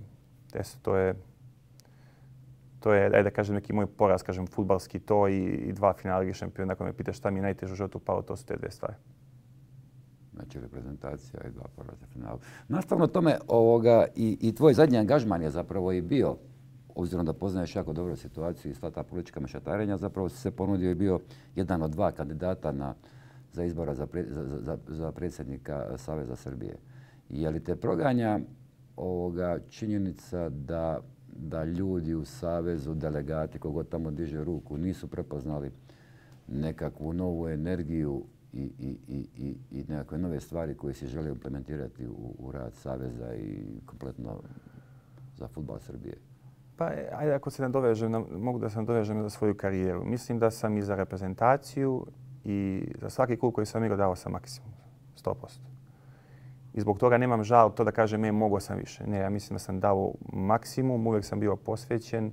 to je, ajde da kažem, neki moj poraz, kažem, fudbalski to i 2 finala Lige šampiona. Ako me pitaš šta mi je najteže u životu palo, to su te 2 stvari. Znači reprezentacija i 2 poraza finala. Nastavno tome i tvoj zadnji angažman je zapravo i bio, obzirom da poznaješ jako dobro situaciju i sva ta politička mešetarenja, zapravo si se ponudio i bio jedan od 2 kandidata za izbora za predsjednika Saveza Srbije. Je li te proganja činjenica da ljudi u Savezu, delegati, kogod tamo diže ruku, nisu prepoznali nekakvu novu energiju i nekakve nove stvari koje se žele implementirati u rad Saveza i kompletno za fudbal Srbije? Pa ajde ako se nadovežem, mogu da se nadovežem za svoju karijeru. Mislim da sam i za reprezentaciju i za svaki klub koji sam igrao dao sam maksimum, 100%. I zbog toga nemam žal to da kažem mogao sam više. Ne, ja mislim da sam dao maksimum, uvijek sam bio posvećen,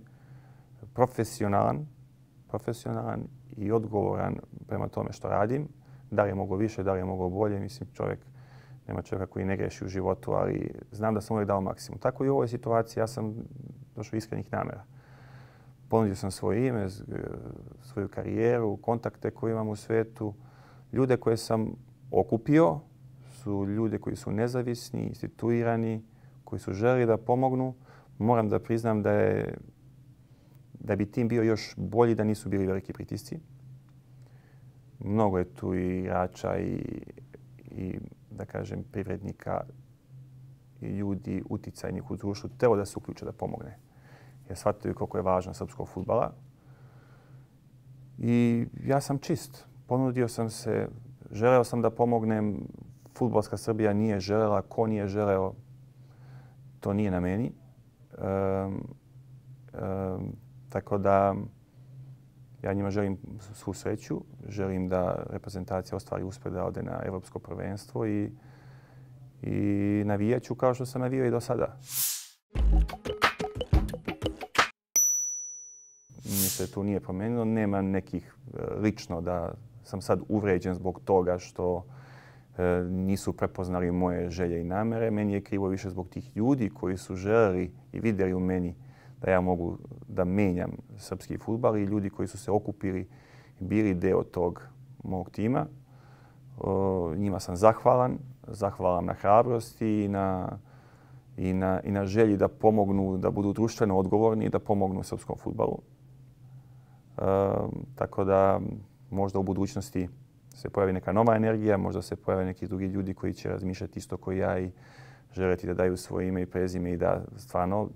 profesionalan i odgovoran prema tome što radim. Da li je mogao više, da li je mogao bolje. Mislim, nema čovjeka koji ne greši u životu, ali znam da sam uvijek dao maksimum. Tako i u ovoj situaciji ja sam došao iskrenih namjera. Ponudio sam svoje ime, svoju karijeru, kontakte koje imam u svijetu. Ljude koje sam okupio su ljude koji su nezavisni, instituirani, koji su želi da pomognu. Moram da priznam da bi tim bio još bolji da nisu bili veliki pritisci. Mnogo je tu i igrača i da kažem privrednika i ljudi uticajnih u društvu telo da se uključe da pomogne. Jer shvataju koliko je važno srpskog fudbala. I ja sam čist. Ponudio sam se, želeo sam da pomognem. Fudbalska Srbija nije želela. Ko nije želeo, to nije na meni. Tako da ja njima želim svu sreću. Želim da reprezentacija ostvari uspjeh da ode na evropsko prvenstvo i navijat ću kao što sam navijao i do sada. Nije se tu nije promenilo. Nema nekih lično da sam sad uvređen zbog toga što nisu prepoznali moje želje i namere. Meni je krivo više zbog tih ljudi koji su želeli i vidjeli u meni da ja mogu da menjam srpski fudbal i ljudi koji su se okupili i bili deo tog mog tima. Njima sam zahvalan. Zahvalan na hrabrosti i na želji da pomognu, da budu društveno odgovorni i da pomognu srpskom fudbalu. Tako da možda u budućnosti se pojavi neka nova energija, možda se pojave neki drugi ljudi koji će razmišljati isto kao ja i želeti da daju svoje ime i prezime i da stvarno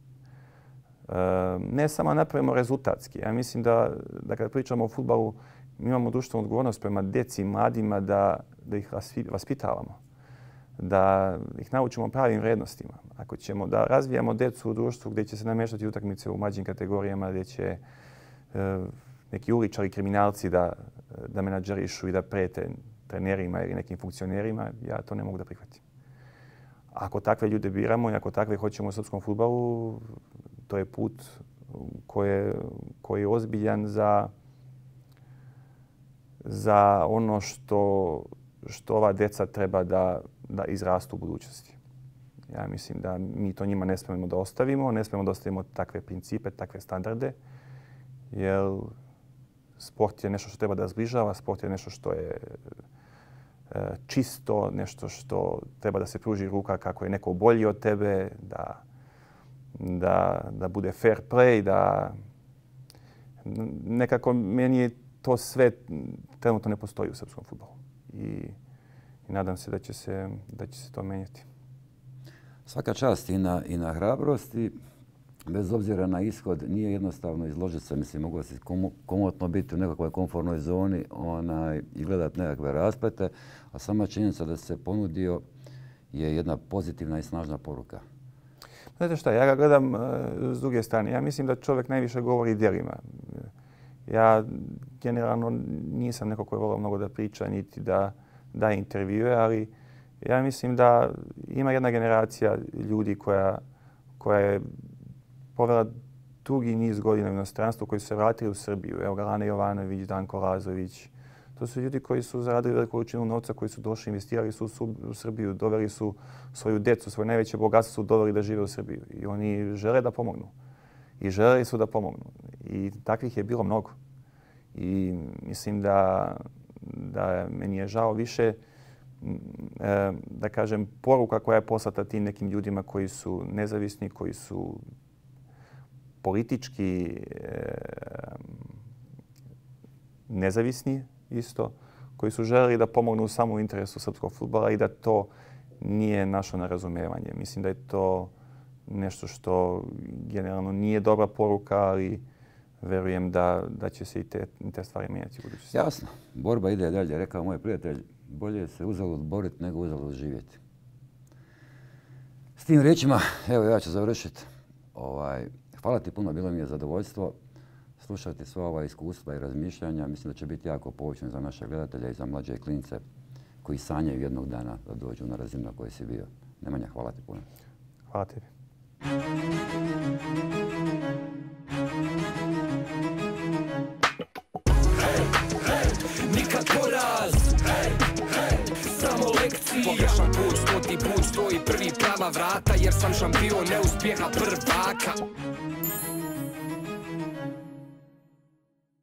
ne samo napravimo rezultatski. Ja mislim da kada pričamo o fudbalu, mi imamo društvenu odgovornost prema djeci, mladima, da ih vaspitavamo, da ih naučimo pravim vrijednostima. Ako ćemo da razvijamo djecu u društvu gdje će se namještati utakmice u mlađim kategorijama, gdje će neki uličari, kriminalci da menadžerišu i da prete trenerima ili nekim funkcionerima, ja to ne mogu da prihvatim. Ako takve ljude biramo i ako takve hoćemo u srpskom fudbalu, to je put koji je ozbiljan za ono što ova djeca treba da izrastu u budućnosti. Ja mislim da mi to njima ne smijemo da ostavimo, ne smijemo da ostavimo takve principe, takve standarde, jer sport je nešto što treba da zbližava, sport je nešto što je čisto, nešto što treba da se pruži ruka kako je neko bolji od tebe, da bude fair play, da nekako meni to sve trenutno ne postoji u srpskom fudbalu. I nadam se da će se to menjati. Svaka čast i na hrabrosti. Bez obzira na ishod, nije jednostavno izložiti se. Mislim, mogu se komotno biti u nekakvoj komfortnoj zoni i gledati nekakve rasplete, a sama činjenica da se ponudio je jedna pozitivna i snažna poruka. Znate šta, ja ga gledam s druge strane. Ja mislim da čovjek najviše govori djelima. Ja generalno nisam neko koji volio mnogo da priča, niti da daje intervjue, ali ja mislim da ima jedna generacija ljudi koja je povela dugi niz godina u inostranstvu, koji su se vratili u Srbiju. Evo Galane Jovanović, Danko Lazović. To su ljudi koji su zaradili veliku količinu novca, koji su došli, investirali su u Srbiju, doveli su svoju djecu, svoje najveće bogatstvo su doveli da žive u Srbiju. I oni žele da pomognu. I želeli su da pomognu. I takvih je bilo mnogo. I mislim da meni je žao više, da kažem, poruka koja je poslata tim nekim ljudima koji su nezavisni, koji su politički nezavisni isto, koji su želeli da pomognu samo u interesu srpskog fudbala i da to nije našlo na razumijevanje. Mislim da je to nešto što generalno nije dobra poruka, ali verujem da će se i te stvari mijenjati u budućnosti. Jasno, borba ide dalje. Rekao moj prijatelj, bolje se uzalud boriti nego uzalud živjeti. S tim riječima, evo ja ću završiti. Hvala ti puno, bilo mi je zadovoljstvo slušati sva ova iskustva i razmišljanja. Mislim da će biti jako poučen za naše gledatelje i za mlađe klince koji sanjaju jednog dana da dođu na razinu na kojoj si bio. Nemanja, hvala ti puno. Hvala tebi. Nikad poraz, samo lekcije. Pogrešan put, stoti put, stoji prvi prava vrata, jer sam šampion neuspjeha prvaka.